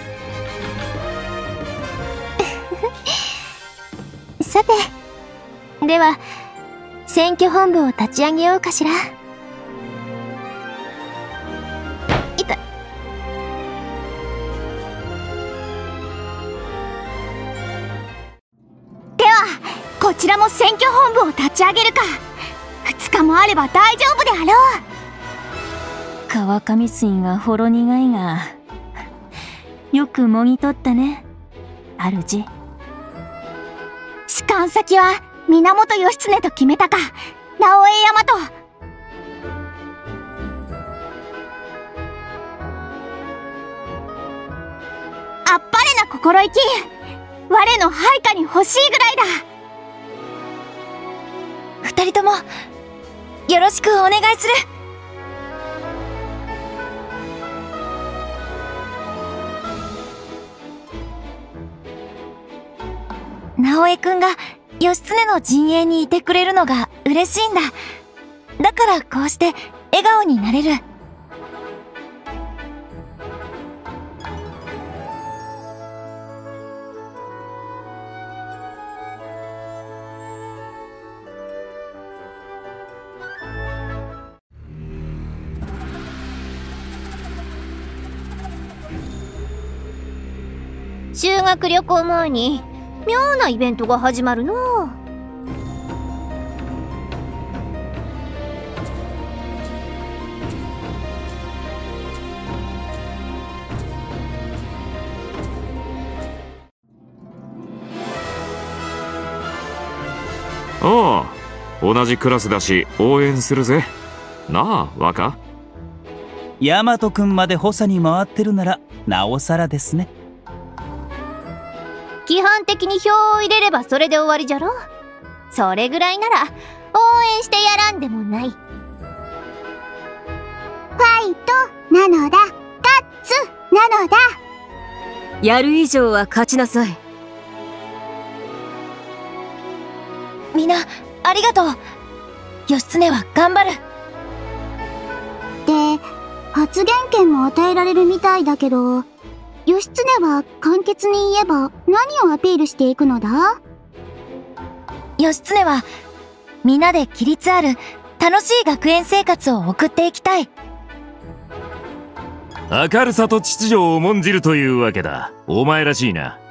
さて、では選挙本部を立ち上げようかしら。いた。 ではこちらも選挙本部を立ち上げるか。2日もあれば大丈夫であろう。 川上水がほろ苦いが、よくもぎ取ったね、主。 仕官先は源義経と決めたか、直江大和。あっぱれな心意気、我の配下に欲しいぐらいだ。 2人ともよろしくお願いする。直江くんが義経の陣営にいてくれるのが嬉しいんだ。だからこうして笑顔になれる。 修学旅行前に妙なイベントが始まるの。 同じクラスだし応援するぜ。なあ若。 ヤマト君まで補佐に回ってるならなおさらですね。 基本的に票を入れればそれで終わりじゃろ。それぐらいなら応援してやらんでもない。ファイトなのだ、ガッツなのだ。 やる以上は勝ちなさい。 みんなありがとう。義経は頑張る。 で、発言権も与えられるみたいだけど、義経は簡潔に言えば何をアピールしていくのだ？ 義経は皆で規律ある楽しい学園生活を送っていきたい。 明るさと秩序を重んじるというわけだ。お前らしいな。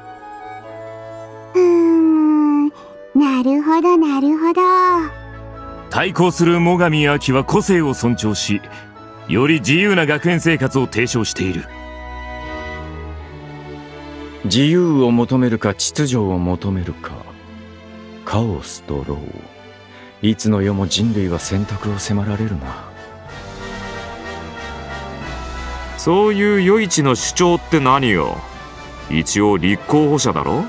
なるほどなるほど。 対抗する最上昭は個性を尊重し、より自由な学園生活を提唱している。 自由を求めるか秩序を求めるか、カオスとロー。いつの世も人類は選択を迫られるな。 そういう余市の主張って何よ。一応立候補者だろ。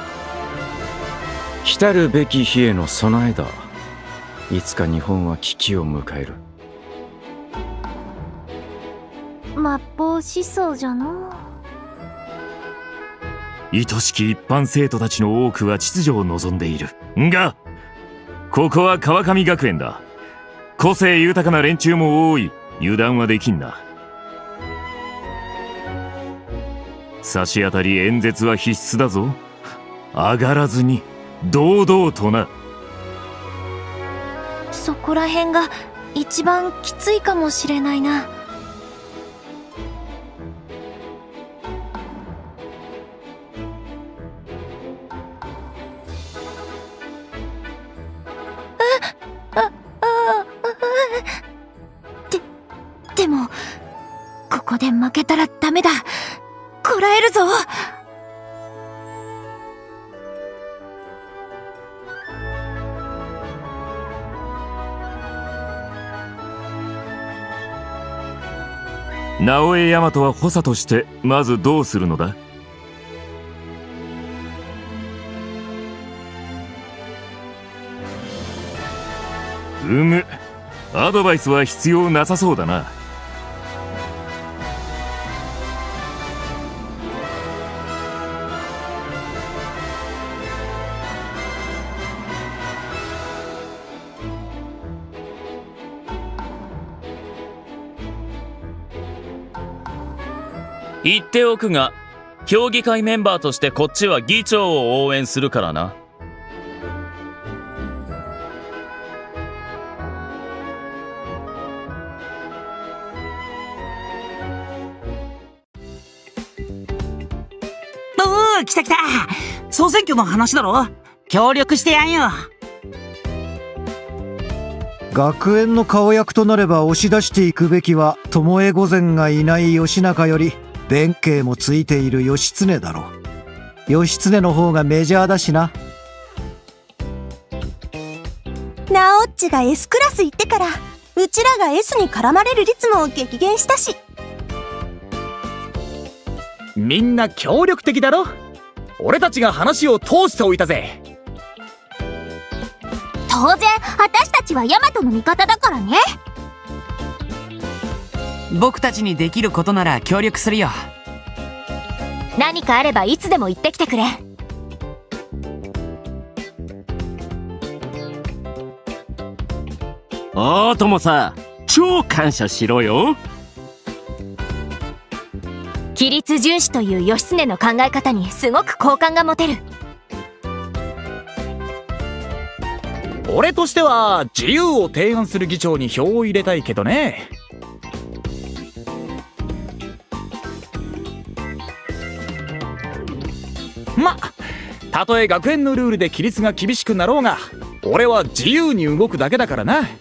来るべき日への備えだ。いつか日本は危機を迎える。 末法思想じゃの。 愛しき一般生徒たちの多くは秩序を望んでいるが、ここは川上学園だ。個性豊かな連中も多い。油断はできんな。差し当たり演説は必須だぞ。上がらずに堂々とな。 そこら辺が一番きついかもしれないな。でもここで負けたらダメだ。こらえるぞ。 直江大和は補佐としてまずどうするのだ。アドバイスは必要なさそうだな。 言っておくが、評議会メンバーとしてこっちは議長を応援するからな。 来た来た。総選挙の話だろ。協力してやんよ。 学園の顔役となれば押し出していくべきは巴御前がいない義仲より弁慶もついている義経だろう。義経の方がメジャーだしな。 ナオッチが S クラス行ってからうちらが S に絡まれる率も激減したし。 みんな協力的だろ。俺たちが話を通しておいたぜ。 当然私たちはヤマトの味方だからね。 僕たちにできることなら協力するよ。 何かあればいつでも言ってきてくれ。 おーともさ、超感謝しろよ。 規律重視という義経の考え方にすごく好感が持てる。 俺としては自由を提案する議長に票を入れたいけどね。たとえ学園のルールで規律が厳しくなろうが、俺は自由に動くだけだからな。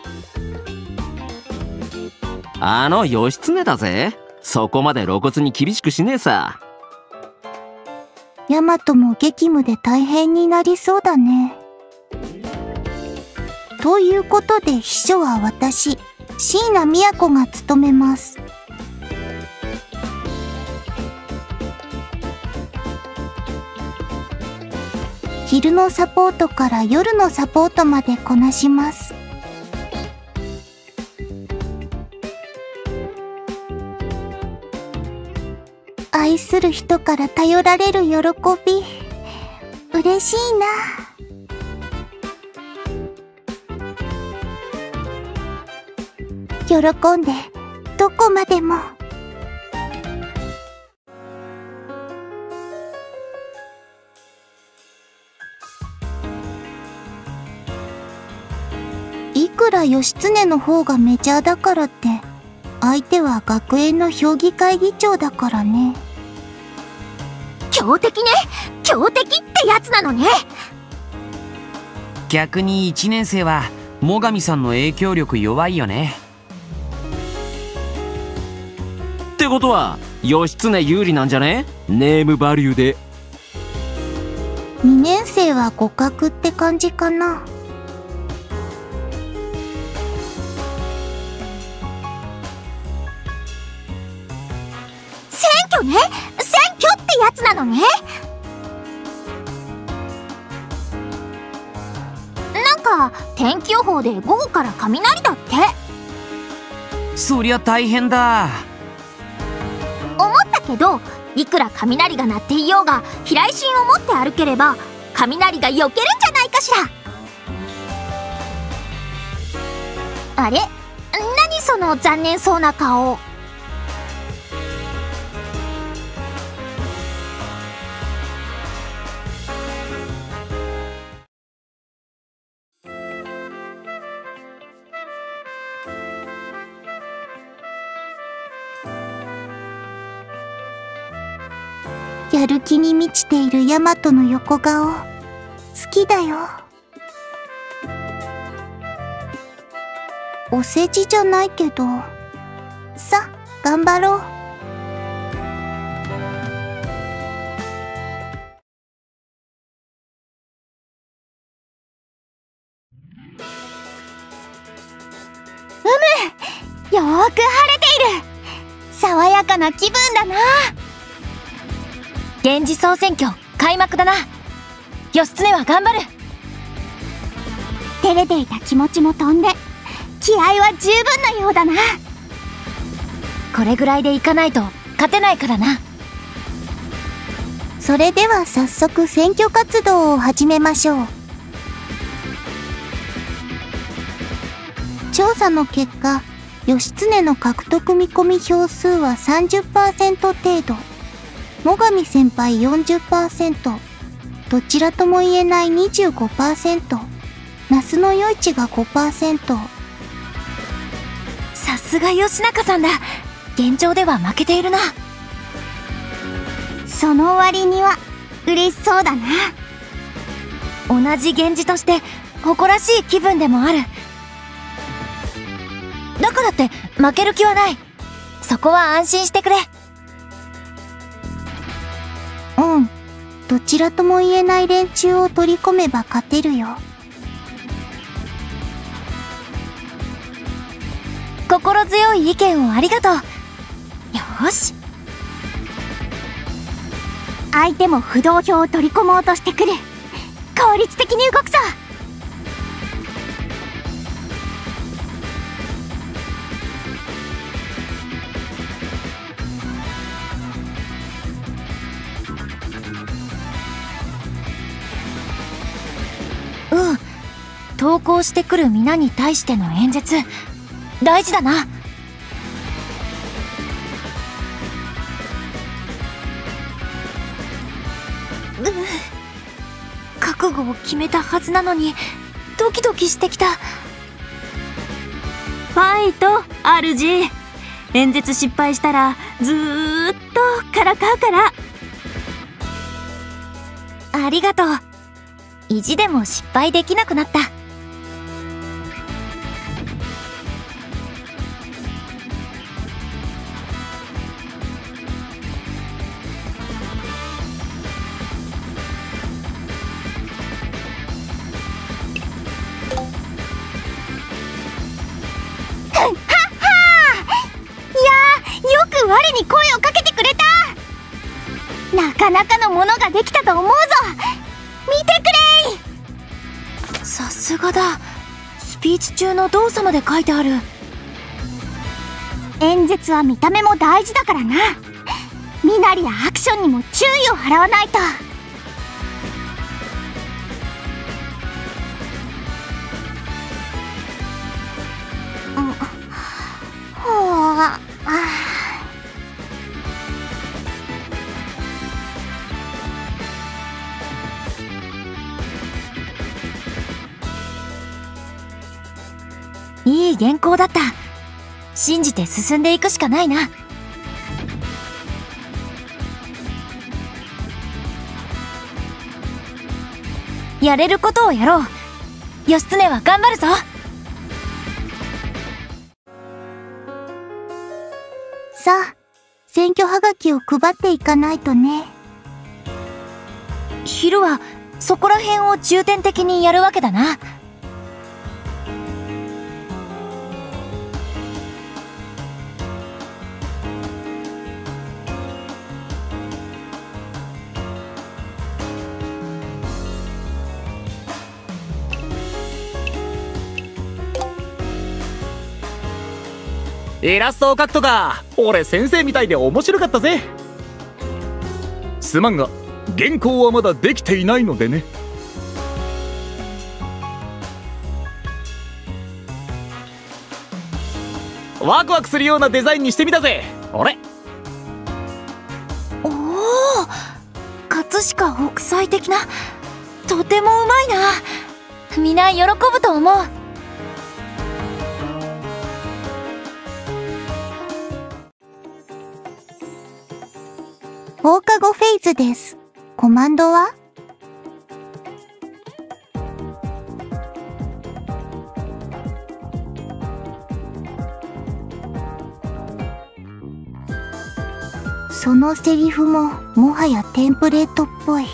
義経だぜ。そこまで露骨に厳しくしねえさ。 ヤマトも激務で大変になりそうだね。 ということで秘書は私、椎名都が務めます。昼のサポートから夜のサポートまでこなします。愛する人から頼られる喜び、嬉しいな。喜んでどこまでも。いくら義経の方がメジャーだからって相手は学園の評議会議長だからね。 強敵ね、強敵ってやつなのね。 逆に1年生は最上さんの影響力弱いよね。 ってことは義経有利なんじゃね？ネームバリューで。 2年生は互角って感じかな。 選挙ね、選挙ってやつなのね。なんか天気予報で午後から雷だって。 そりゃ大変だ。 思ったけど、いくら雷が鳴っていようが避雷針を持って歩ければ雷が避けるんじゃないかしら。あれ、何その残念そうな顔。 やる気に満ちているヤマトの横顔、好きだよ。お世辞じゃないけど、さ、頑張ろう。 よーく晴れている。爽やかな気分だな。源氏総選挙開幕だな。義経は頑張る。 照れていた気持ちも飛んで気合は十分なようだな。 これぐらいでいかないと勝てないからな。 それでは早速選挙活動を始めましょう。調査の結果、義経の獲得見込み票数は 30% 程度、最上先輩 40%、どちらとも言えない 25%、那須の与一が 5%。 さすが義仲さんだ。現状では負けているな。 その割には嬉しそうだな。 同じ源氏として誇らしい気分でもある。だからって負ける気はない。そこは安心してくれ。 うん、どちらとも言えない連中を取り込めば勝てるよ。 心強い意見をありがとう。よし。 相手も不動票を取り込もうとしてくる。効率的に動くさ。 うん、投稿してくる皆に対しての演説大事だな。覚悟を決めたはずなのにドキドキしてきた。 ファイト主。演説失敗したらずーっとからかうから。 ありがとう。意地でも失敗できなくなった。 に声をかけてくれた。なかなかのものができたと思うぞ。見てくれい。 さすがだ。スピーチ中の動作まで書いてある。 演説は見た目も大事だからな。身なりやアクションにも注意を払わないと。 いい原稿だった。信じて進んでいくしかないな。やれることをやろう。義経は頑張るぞ。 さあ、選挙はがきを配っていかないとね。 昼はそこら辺を重点的にやるわけだな。 イラストを描くとか俺先生みたいで面白かったぜ。すまんが原稿はまだできていないのでね。ワクワクするようなデザインにしてみたぜ。俺おお、葛飾北斎的な。とてもうまいな。みんな喜ぶと思う。 放課後フェイズです。コマンドは？そのセリフももはやテンプレートっぽい。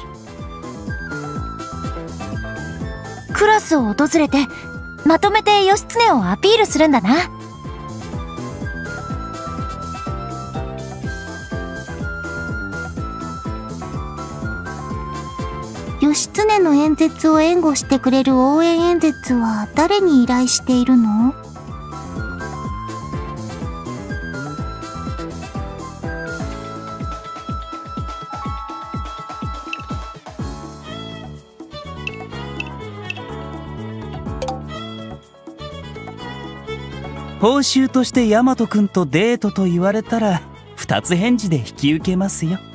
クラスを訪れてまとめて義経をアピールするんだな。 義経の演説を援護してくれる応援演説は誰に依頼しているの？ 報酬としてヤマト君とデートと言われたら2つ返事で引き受けますよ。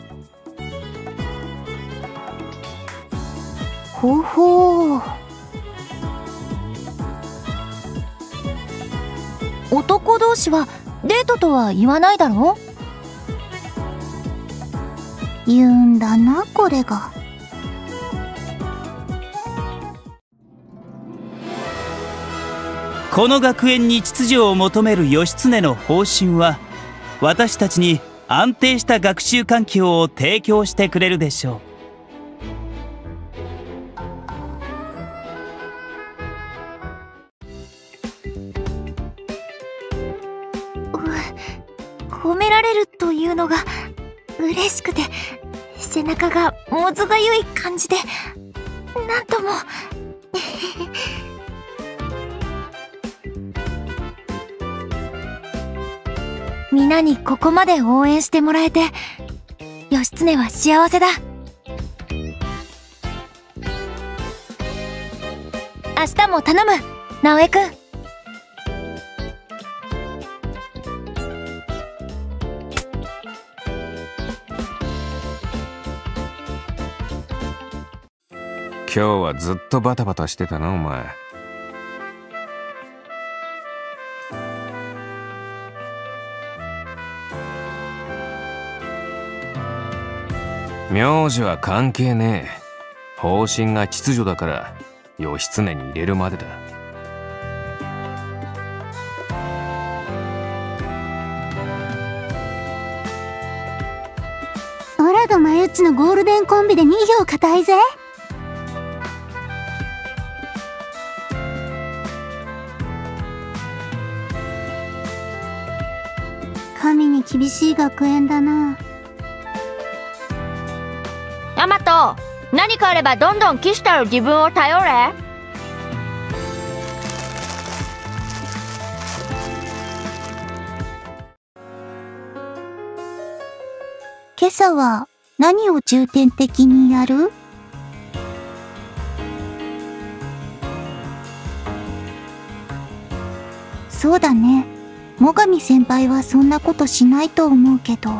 ほほう。 男同士はデートとは言わないだろう？ 言うんだな、これが。 この学園に秩序を求める義経の方針は、私たちに安定した学習環境を提供してくれるでしょう。 褒められるというのが嬉しくて、背中がもずがゆい感じで、なんとも皆にここまで応援してもらえて、義経は幸せだ。明日も頼む、直江くん。 今日はずっとバタバタしてたな、お前。名字は関係ねえ。方針が秩序だから義経に入れるまでだ。 オラがマユッチのゴールデンコンビで2票固いぜ。 神に厳しい学園だな。 ヤマト、何かあればどんどん騎士たる自分を頼れ。 今朝は何を重点的にやる？そうだね。最上先輩はそんなことしないと思うけど。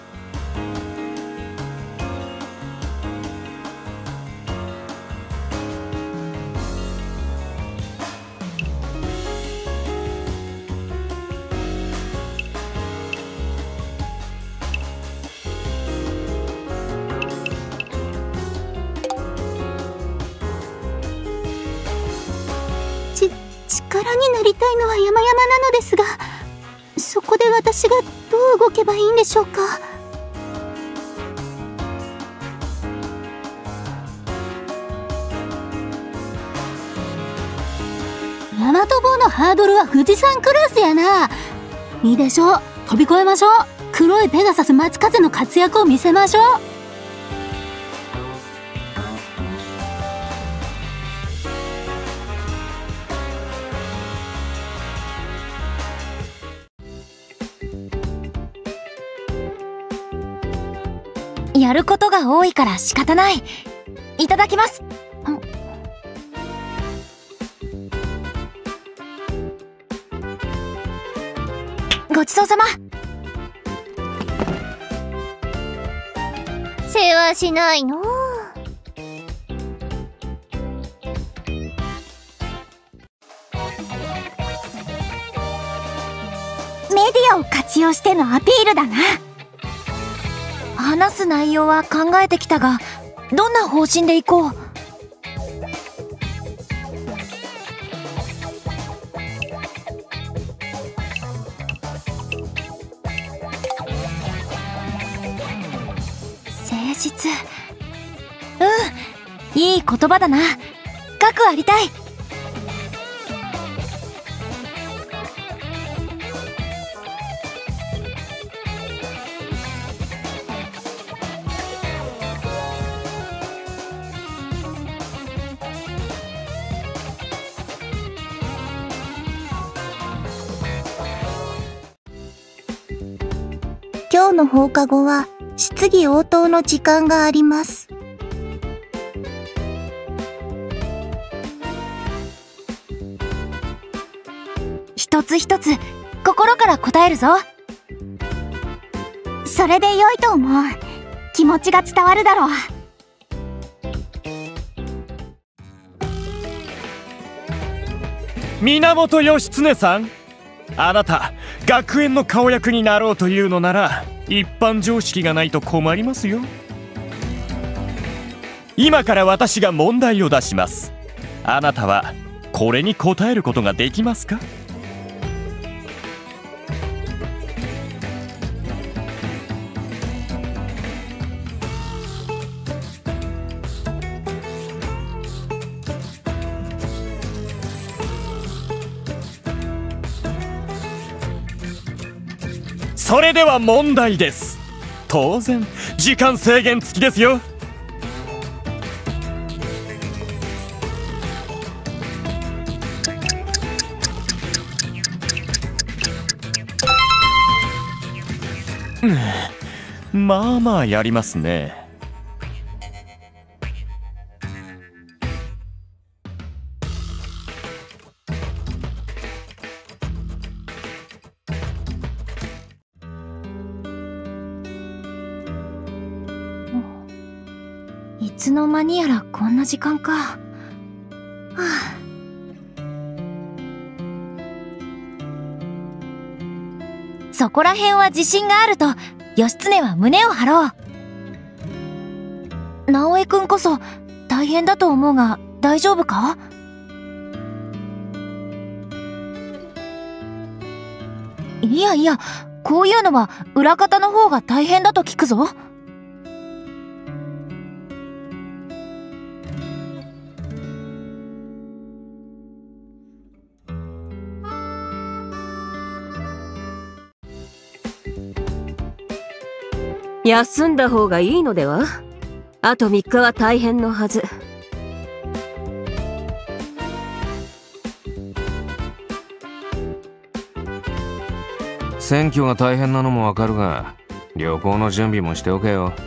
力になりたいのは山々なのですが、そこで私がどう動けばいいんでしょうか。 ヤマト号のハードルは富士山クラスやな。いいでしょう、飛び越えましょう。黒いペガサス松風の活躍を見せましょう。 やることが多いから仕方ない。いただきます。ごちそうさま。 世話しないの。 メディアを活用してのアピールだな。話す内容は考えてきたが、どんな方針でいこう。誠実。いい言葉だな。核ありたい。 今日の放課後は質疑応答の時間があります。 一つ一つ心から答えるぞ。 それで良いと思う。気持ちが伝わるだろう。 源義経さん、あなた学園の顔役になろうというのなら一般常識がないと困りますよ。今から私が問題を出します。あなたはこれに答えることができますか？それでは問題です。当然時間制限付きですよ。まあまあやりますね。 いつの間にやらこんな時間か。はあ、そこら辺は自信があると義経は胸を張ろう。直江くんこそ大変だと思うが大丈夫か？いやいや、こういうのは裏方の方が大変だと聞くぞ。 休んだ方がいいのでは？あと3日は大変のはず。 選挙が大変なのもわかるが、旅行の準備もしておけよ。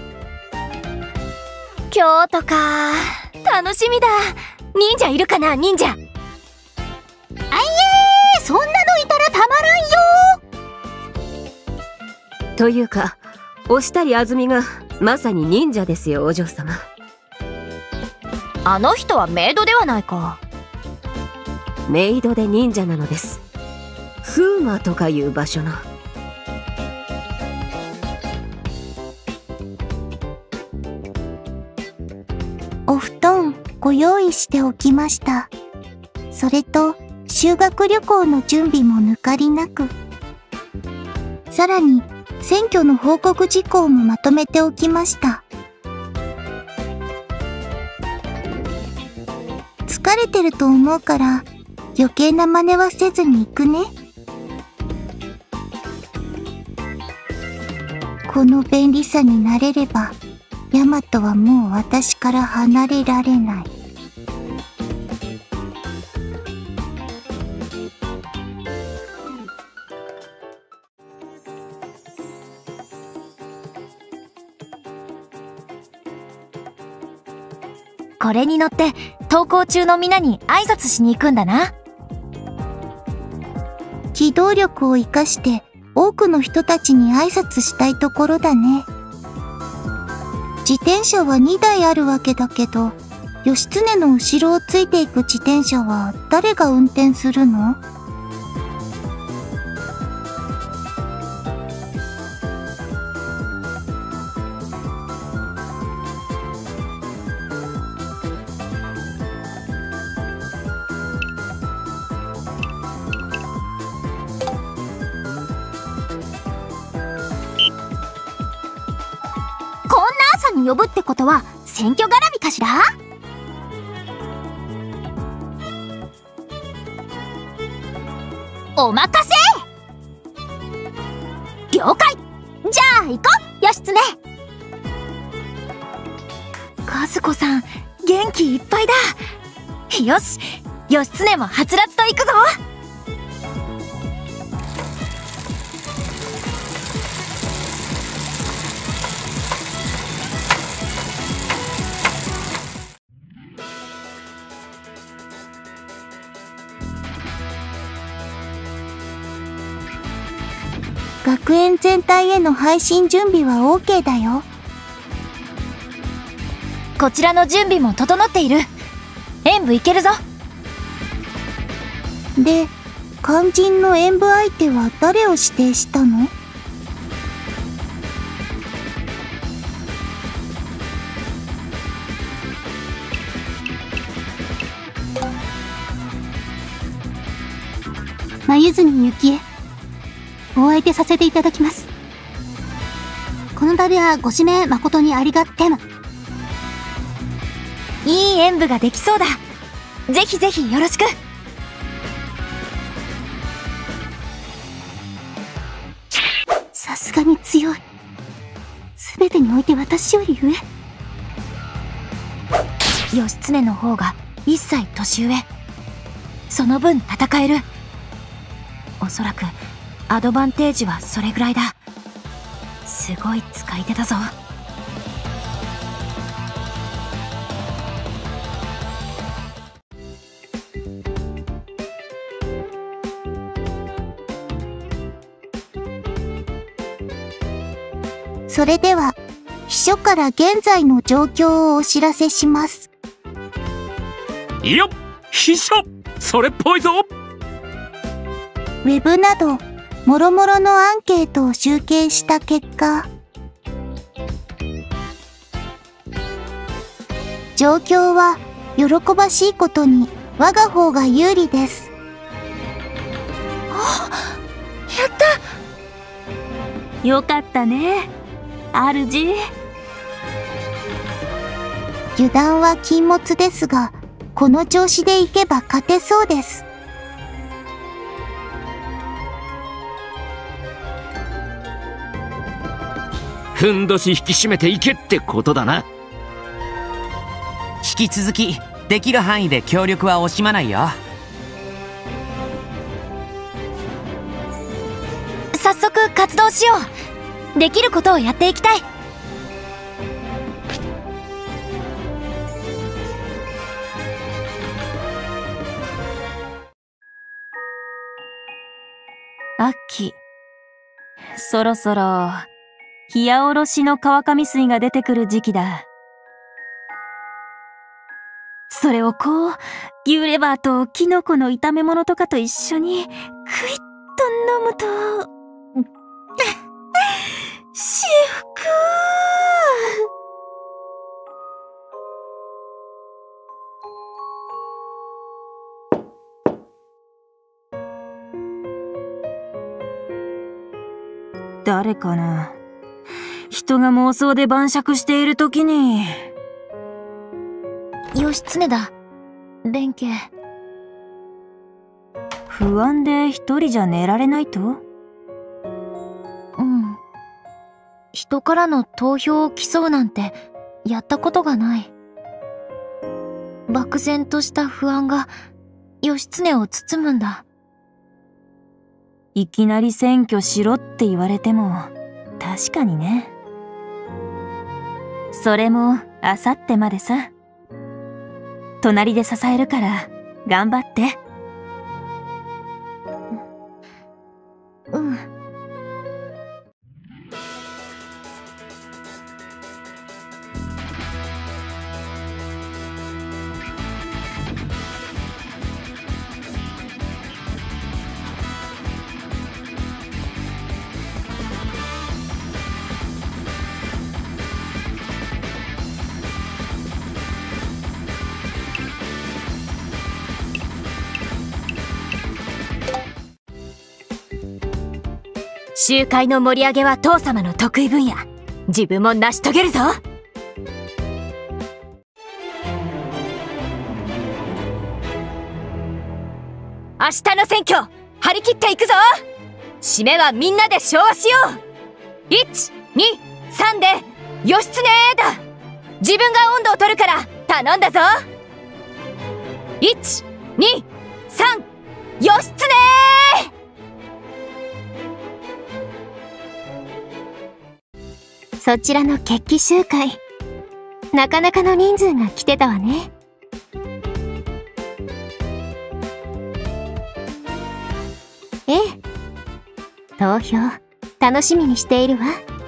京都か。楽しみだ。忍者いるかな、忍者。あいえー、そんなのいたらたまらんよ。 というか、押したりあずみがまさに忍者ですよ、お嬢様。 あの人はメイドではないか。 メイドで忍者なのです。フーマとかいう場所の。 お布団ご用意しておきました。それと修学旅行の準備も抜かりなく。さらに選挙の報告事項もまとめておきました。疲れてると思うから余計な真似はせずに行くね。この便利さに慣れればヤマトはもう私から離れられない。 これに乗って登校中の皆に挨拶しに行くんだな。 機動力を生かして多くの人たちに挨拶したいところだね。自転車は2台あるわけだけど、義経の後ろをついていく自転車は誰が運転するの？ 呼ぶってことは選挙絡みかしら？お任せ！了解！じゃあ行こう、義経！和子さん、元気いっぱいだ。よし、義経もはつらつと行くぞ！ 学園全体への配信準備は OK だよ。 こちらの準備も整っている。演舞行けるぞ。 で、肝心の演舞相手は誰を指定したの？ 眉住ゆきえ、お相手させていただきます。この度はご指名誠にありがってむ。 いい演舞ができそうだ。ぜひぜひよろしく。 さすがに強い。すべてにおいて私より上。 義経の方が1歳年上。その分戦える。おそらくアドバンテージはそれぐらいだ。すごい使い手だぞ。 それでは秘書から現在の状況をお知らせします。 いや、秘書、それっぽいぞ。 ウェブなどもろもろのアンケートを集計した結果、状況は喜ばしいことに我が方が有利です。 あ、やった！ よかったね、主。 油断は禁物ですが、この調子でいけば勝てそうです。 ふんどし引き締めていけってことだな。 引き続きできる範囲で協力は惜しまないよ。 早速活動しよう。できることをやっていきたい。 秋、そろそろ冷やおろしの川上水が出てくる時期だ。それをこう牛レバーとキノコの炒め物とかと一緒にクイッと飲むと至福。誰かな。人が妄想で晩酌している時に。 義経だ。弁慶。 不安で一人じゃ寝られないと？ うん。人からの投票を競うなんてやったことがない。漠然とした不安が義経を包むんだ。 いきなり選挙しろって言われても確かにね。それもあさってまでさ。隣で支えるから頑張って。 うん。 集会の盛り上げは父様の得意分野。自分も成し遂げるぞ。明日の選挙張り切っていくぞ。締めはみんなで昭和しよう。1、2、3で義経だ。自分が温度を取るから頼んだぞ。1、2、3、義経。 そちらの決起集会、なかなかの人数が来てたわね。ええ、投票楽しみにしているわ。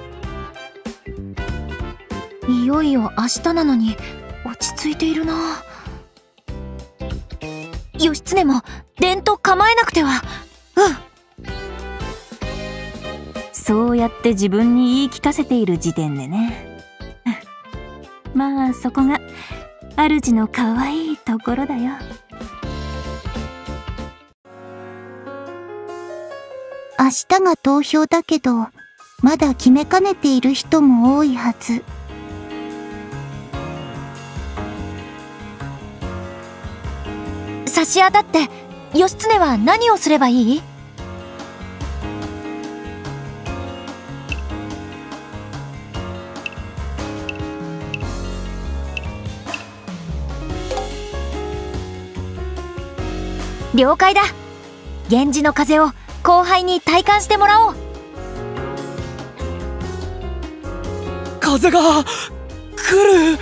いよいよ明日なのに落ち着いているな。義経も伝と構えなくては。 そうやって自分に言い聞かせている時点でね。まあそこが主の可愛いところだよ。 明日が投票だけど、まだ決めかねている人も多いはず。 差し当たって義経は何をすればいい？了解だ。源氏の風を後輩に体感してもらおう。 風が来る。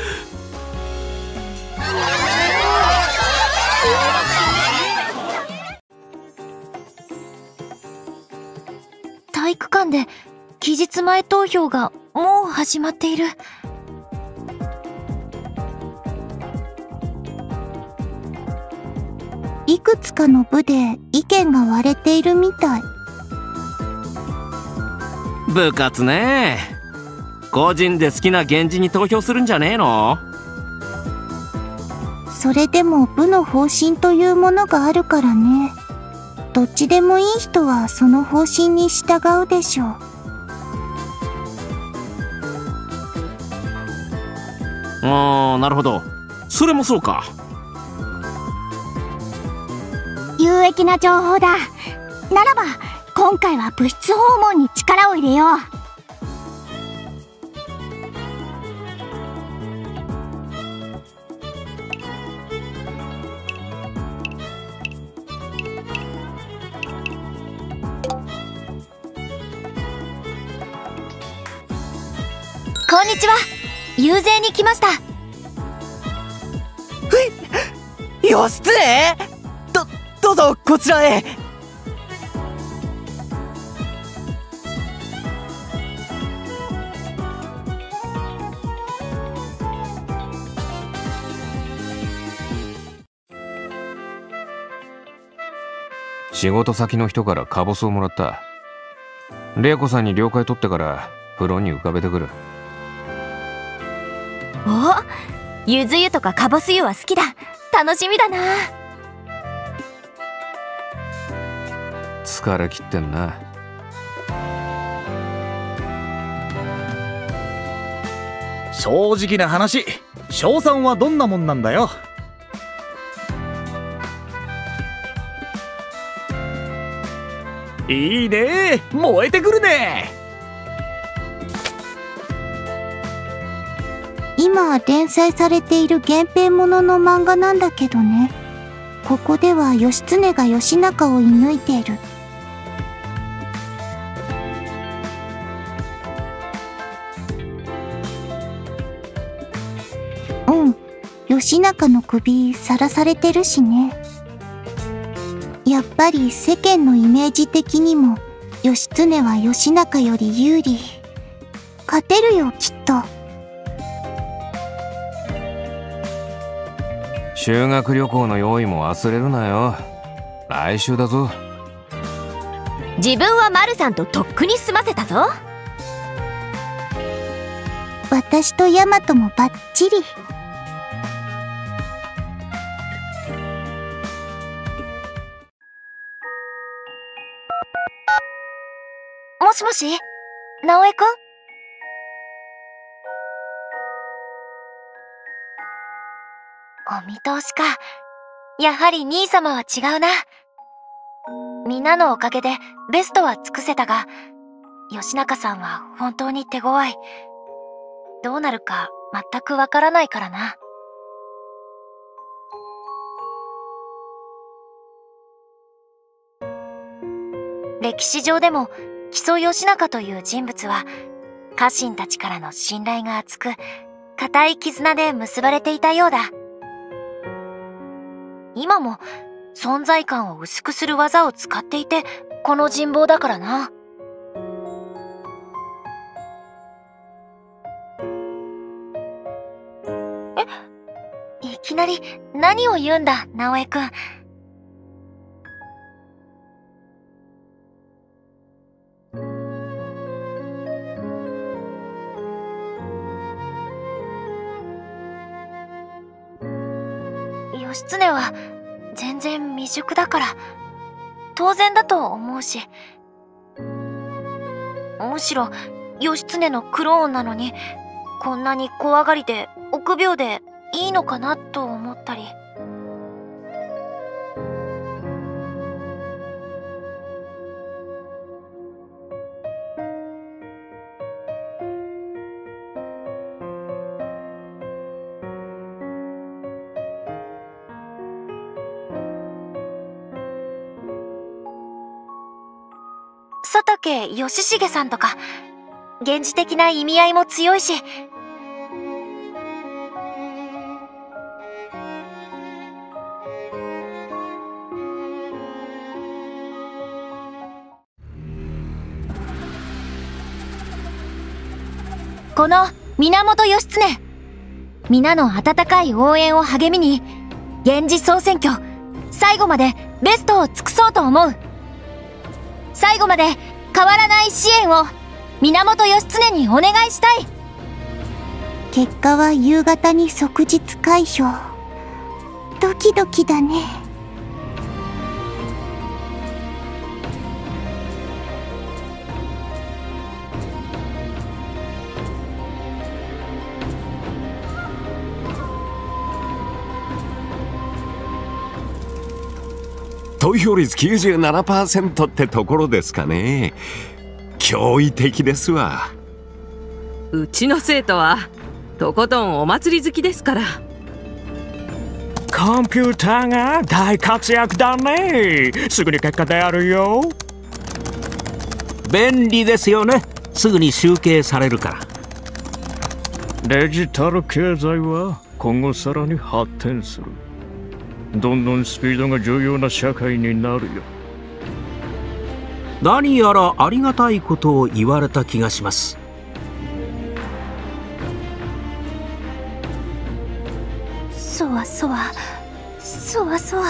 体育館で期日前投票がもう始まっている。 いくつかの部で意見が割れているみたい。 部活ね。個人で好きな源氏に投票するんじゃねえの？ それでも部の方針というものがあるからね。どっちでもいい人はその方針に従うでしょう。 ああ、なるほど。それもそうか。 有益な情報だ。ならば今回は部室訪問に力を入れよこんにちは。遊説に来ました。 義経？どうぞこちらへ。 仕事先の人からカボスをもらった。玲子さんに了解取ってから風呂に浮かべてくる。 お、ゆず湯とかかぼす湯は好きだ。楽しみだな。 疲れ切ってんな。 正直な話、賞賛はどんなもんなんだよ。いいね、燃えてくるね。 今連載されている原編ものの漫画なんだけどね。ここでは義経が義仲を射抜いている。うん、義仲の首さらされてるしね。やっぱり世間のイメージ的にも義経は義仲より有利。勝てるよきっと。 修学旅行の用意も忘れるなよ。来週だぞ。 自分はマルさんととっくに済ませたぞ。 私とヤマトもバッチリ。 もしもし、直江くん？お見通しか。やはり兄様は違うな。みんなのおかげでベストは尽くせたが、義仲さんは本当に手強い。どうなるか全くわからないからな。歴史上でも木曽義仲という人物は家臣たちからの信頼が厚く、固い絆で結ばれていたようだ。今も存在感を薄くする技を使っていてこの人望だからな。いきなり何を言うんだ、直江くん。義経は全然未熟だから当然だと思うし、むしろ義経のクローンなのにこんなに怖がりで臆病でいいのかなと思ったり。佐竹義重さんとか現実的な意味合いも強いし、この源義経、皆の温かい応援を励みに源氏総選挙最後までベストを尽くそうと思う。最後まで変わらない支援を源義経にお願いしたい。 結果は夕方に即日開票。ドキドキだね。 投票率 97% ってところですかね。驚異的ですわ。 うちの生徒はとことんお祭り好きですから。 コンピューターが大活躍だね。すぐに結果出るよ。 便利ですよね。すぐに集計されるから。 デジタル経済は今後さらに発展する。どんどんスピードが重要な社会になるよ。 何やらありがたいことを言われた気がします。 そわそわそわそわ。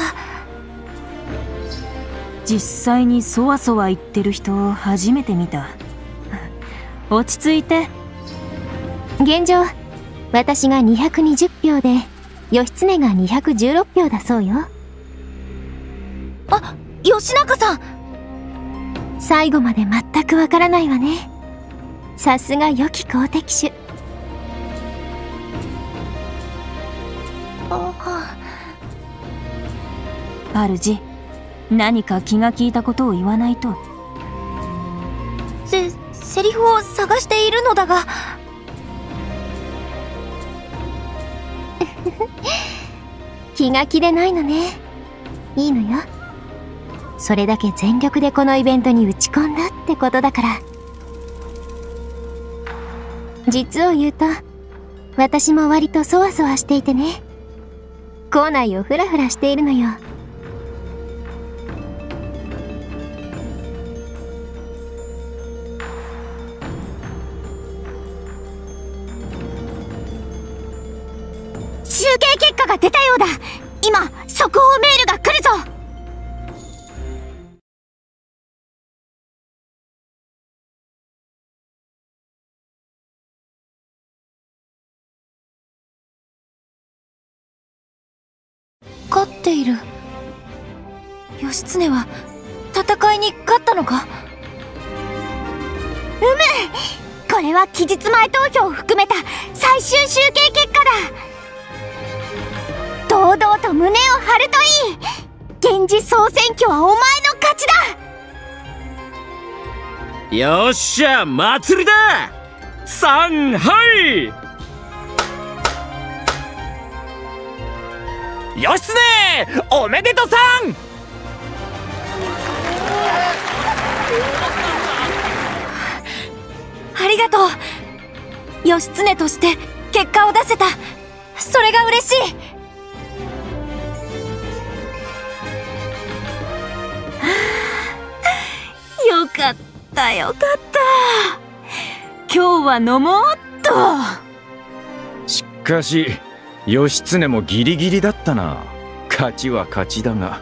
実際にそわそわ言ってる人を初めて見た。落ち着いて。 現状私が220票で義経が216票だそうよ。あ、義仲さん、最後まで全くわからないわね。さすが良き好敵手。 主、何か気が利いたことを言わないと。 セリフを探しているのだが。気が気でないのね。いいのよ。それだけ全力でこのイベントに打ち込んだってことだから。実を言うと私も割とそわそわしていてね。校内をフラフラしているのよ。 集計結果が出たようだ。今速報メールが来るぞ。 勝っている。義経は戦いに勝ったのか。 これは期日前投票を含めた最終集計結果だ。堂々と胸を張るといい。源氏総選挙はお前の勝ちだ。 よっしゃ、祭りだ。3はい義経おめでとさん。 ありがとう。義経として結果を出せた。それが嬉しい。 よかったよかった。今日は飲もうっと。 しかし義経もギリギリだったな。勝ちは勝ちだが。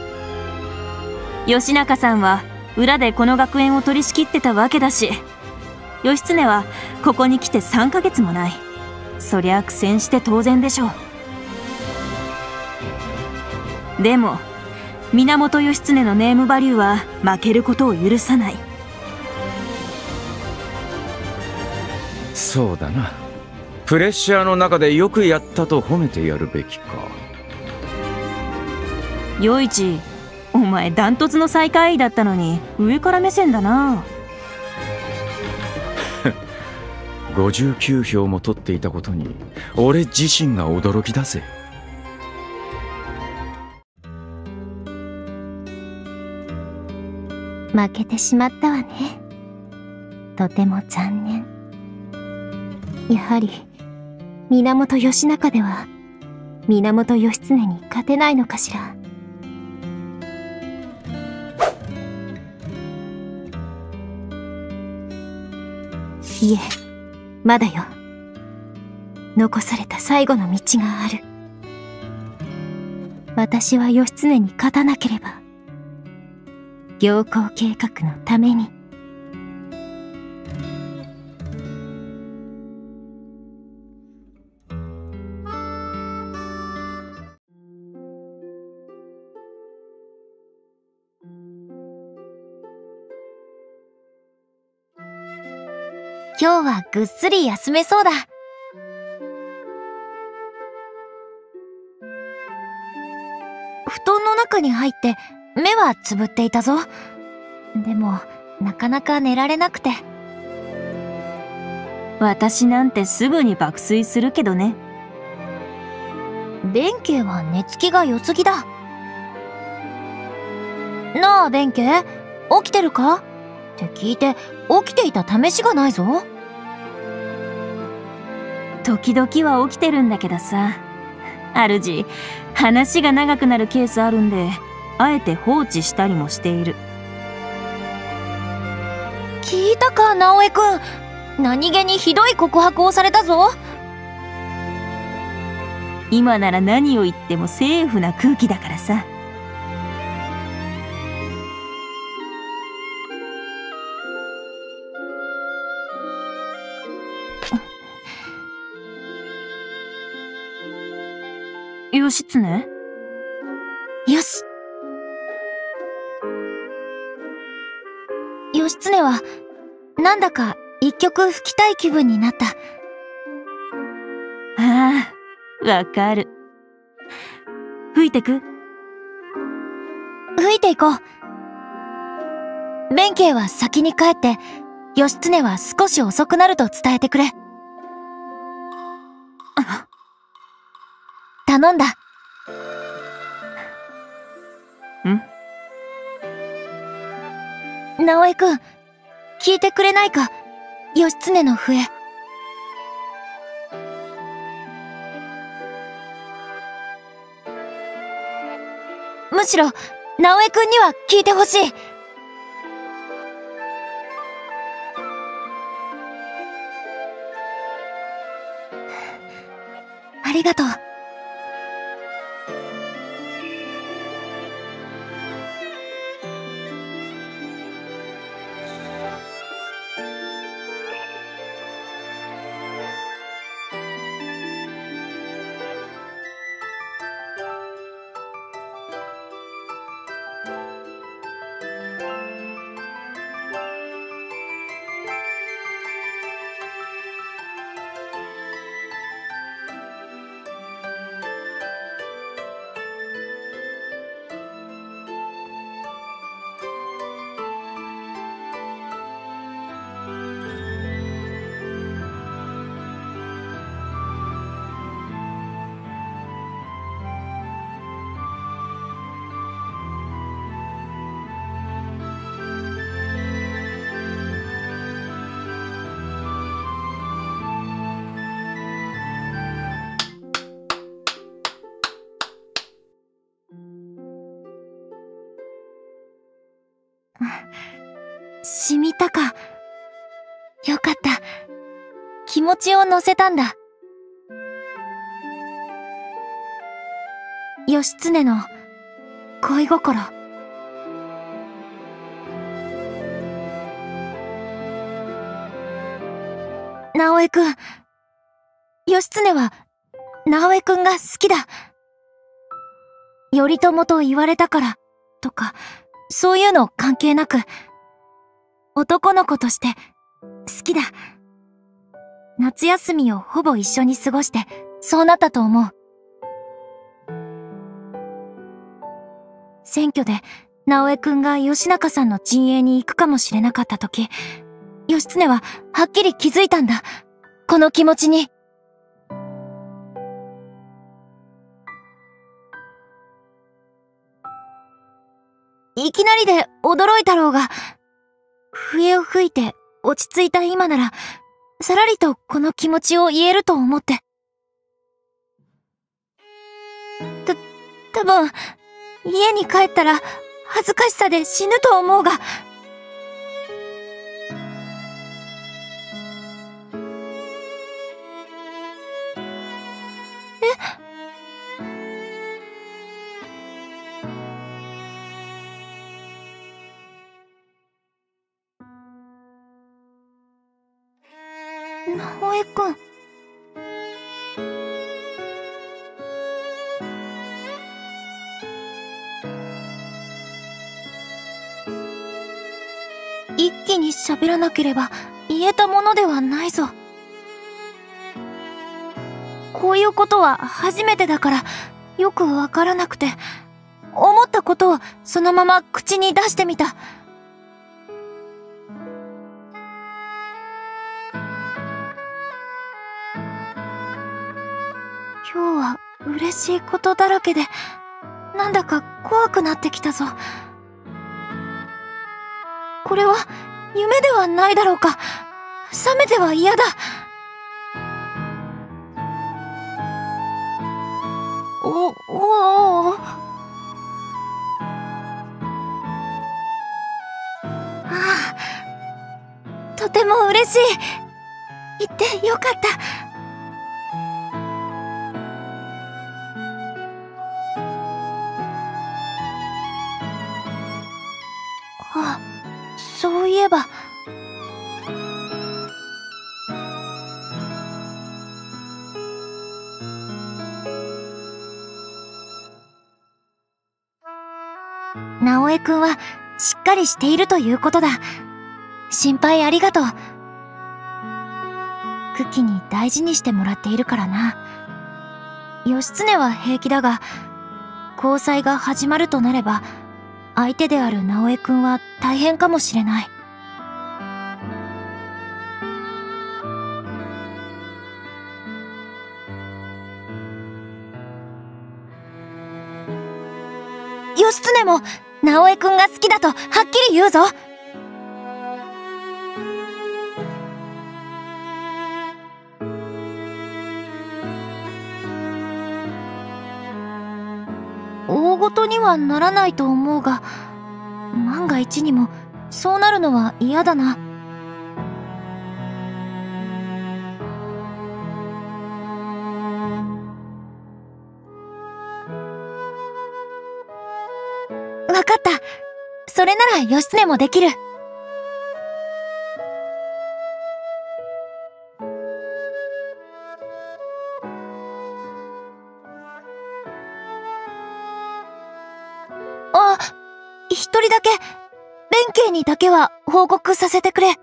義仲さんは裏でこの学園を取り仕切ってたわけだし、義経はここに来て3ヶ月もない。そりゃ苦戦して当然でしょう。でも源義経のネームバリューは負けることを許さない。 そうだな。プレッシャーの中でよくやったと褒めてやるべきか。 与一、お前ダントツの最下位だったのに上から目線だな。 59票も取っていたことに俺自身が驚きだぜ。 負けてしまったわね。とても残念。やはり源義仲では源義経に勝てないのかしら。いえ、まだよ。残された最後の道がある。私は義経に勝たなければ。行幸計画のために。今日はぐっすり休めそうだ。布団の中に入って目はつぶっていたぞ。でもなかなか寝られなくて。 私なんてすぐに爆睡するけどね。 弁慶は寝つきが良すぎだ。なあ弁慶、起きてるかって聞いて起きていた試しがないぞ。 時々は起きてるんだけどさ。主、話が長くなるケースあるんで、あえて放置したりもしている。 聞いたか、直江くん。何気にひどい告白をされたぞ。 今なら何を言ってもセーフな空気だからさ。義経？ よし。義経はなんだか一曲吹きたい気分になった。 ああ、わかる。吹いてく？ 吹いていこう。弁慶は先に帰って、義経は少し遅くなると伝えてくれ。頼んだ。直江くん、聞いてくれないか、義経の笛。むしろ、直江くんには聞いてほしい。ありがとう。染みたか。よかった。気持ちを乗せたんだ。義経の恋心。直江くん、義経は直江くんが好きだ。頼朝と言われたからとか、そういうの関係なく、男の子として好きだ。夏休みをほぼ一緒に過ごしてそうなったと思う。選挙で直江くんが義仲さんの陣営に行くかもしれなかった時、義経ははっきり気づいたんだ。この気持ちに。いきなりで驚いたろうが、笛を吹いて落ち着いた今なら、さらりとこの気持ちを言えると思って。多分、家に帰ったら恥ずかしさで死ぬと思うが。直江くん。一気に喋らなければ言えたものではないぞ。こういうことは初めてだからよくわからなくて、思ったことをそのまま口に出してみた。今日は嬉しいことだらけで、なんだか怖くなってきたぞ。これは夢ではないだろうか。覚めては嫌だ。 おとても嬉しい。言ってよかった。そういえば。直江くんはしっかりしているということだ。心配ありがとう。クキに大事にしてもらっているからな。義経は平気だが、交際が始まるとなれば、相手である直江くんは大変かもしれない。義経も直江くんが好きだとはっきり言うぞ。大ごとにはならないと思うが、万が一にもそうなるのは嫌だな。わかった。それなら義経もできる。あ、一人だけ、弁慶にだけは報告させてくれ。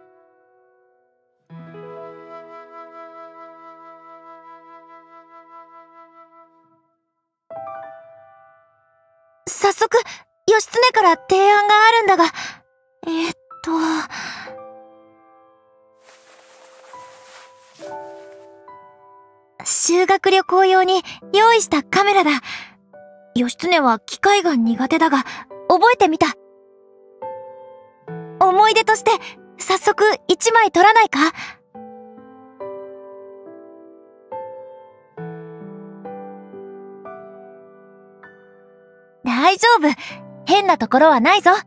早速、義経から提案があるんだが、修学旅行用に用意したカメラだ。義経は機械が苦手だが、覚えてみた。思い出として、早速一枚撮らないか？大丈夫。変なところはないぞ。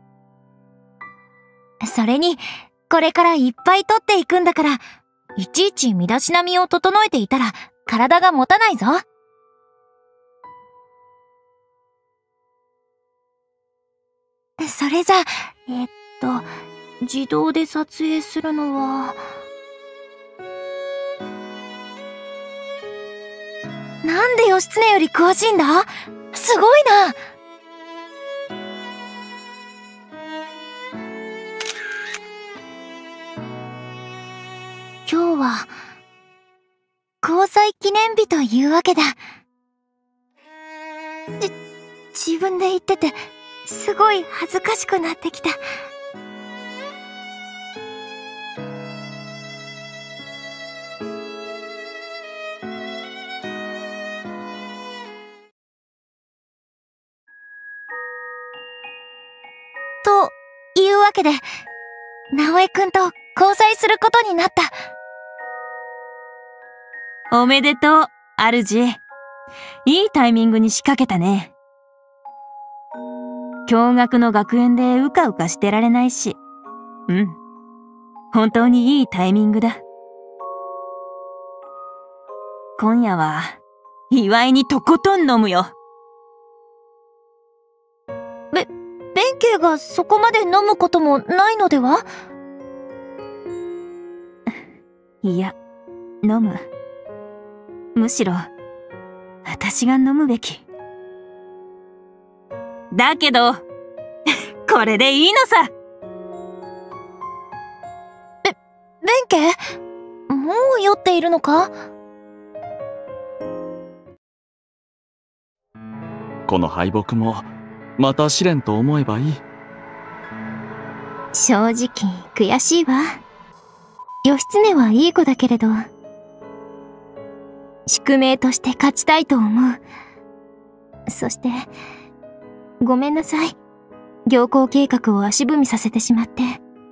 それに、これからいっぱい撮っていくんだから、いちいち身だしなみを整えていたら体が持たないぞ。それじゃ、自動で撮影するのは。なんで義経より詳しいんだ？すごいな。今日は、交際記念日というわけだ。自分で言ってて、すごい恥ずかしくなってきた。というわけで、直江くんと交際することになった。 おめでとう、主。いいタイミングに仕掛けたね。共学の学園でうかうかしてられないし。本当にいいタイミングだ。今夜は、祝いにとことん飲むよ。 弁慶がそこまで飲むこともないのでは？ いや、飲む。むしろ、私が飲むべき。だけど、これでいいのさ。 弁慶？もう酔っているのか？ この敗北も、また試練と思えばいい。 正直、悔しいわ。義経はいい子だけれど、宿命として勝ちたいと思う。そして、ごめんなさい。行幸計画を足踏みさせてしまって。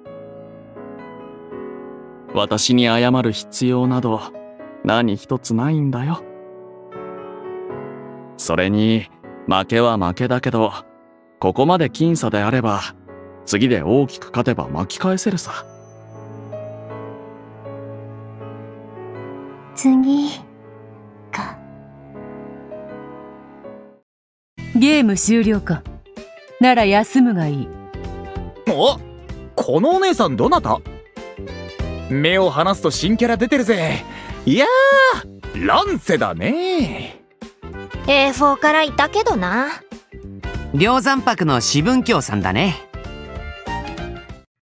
私に謝る必要など何一つないんだよ。 それに負けは負けだけど、ここまで僅差であれば次で大きく勝てば巻き返せるさ。 次ゲーム終了か。なら休むがいい。 お、このお姉さんどなた？目を離すと新キャラ出てるぜ。いやー、乱世だね。 A4 からいたけどな。 梁山泊の四分教さんだね。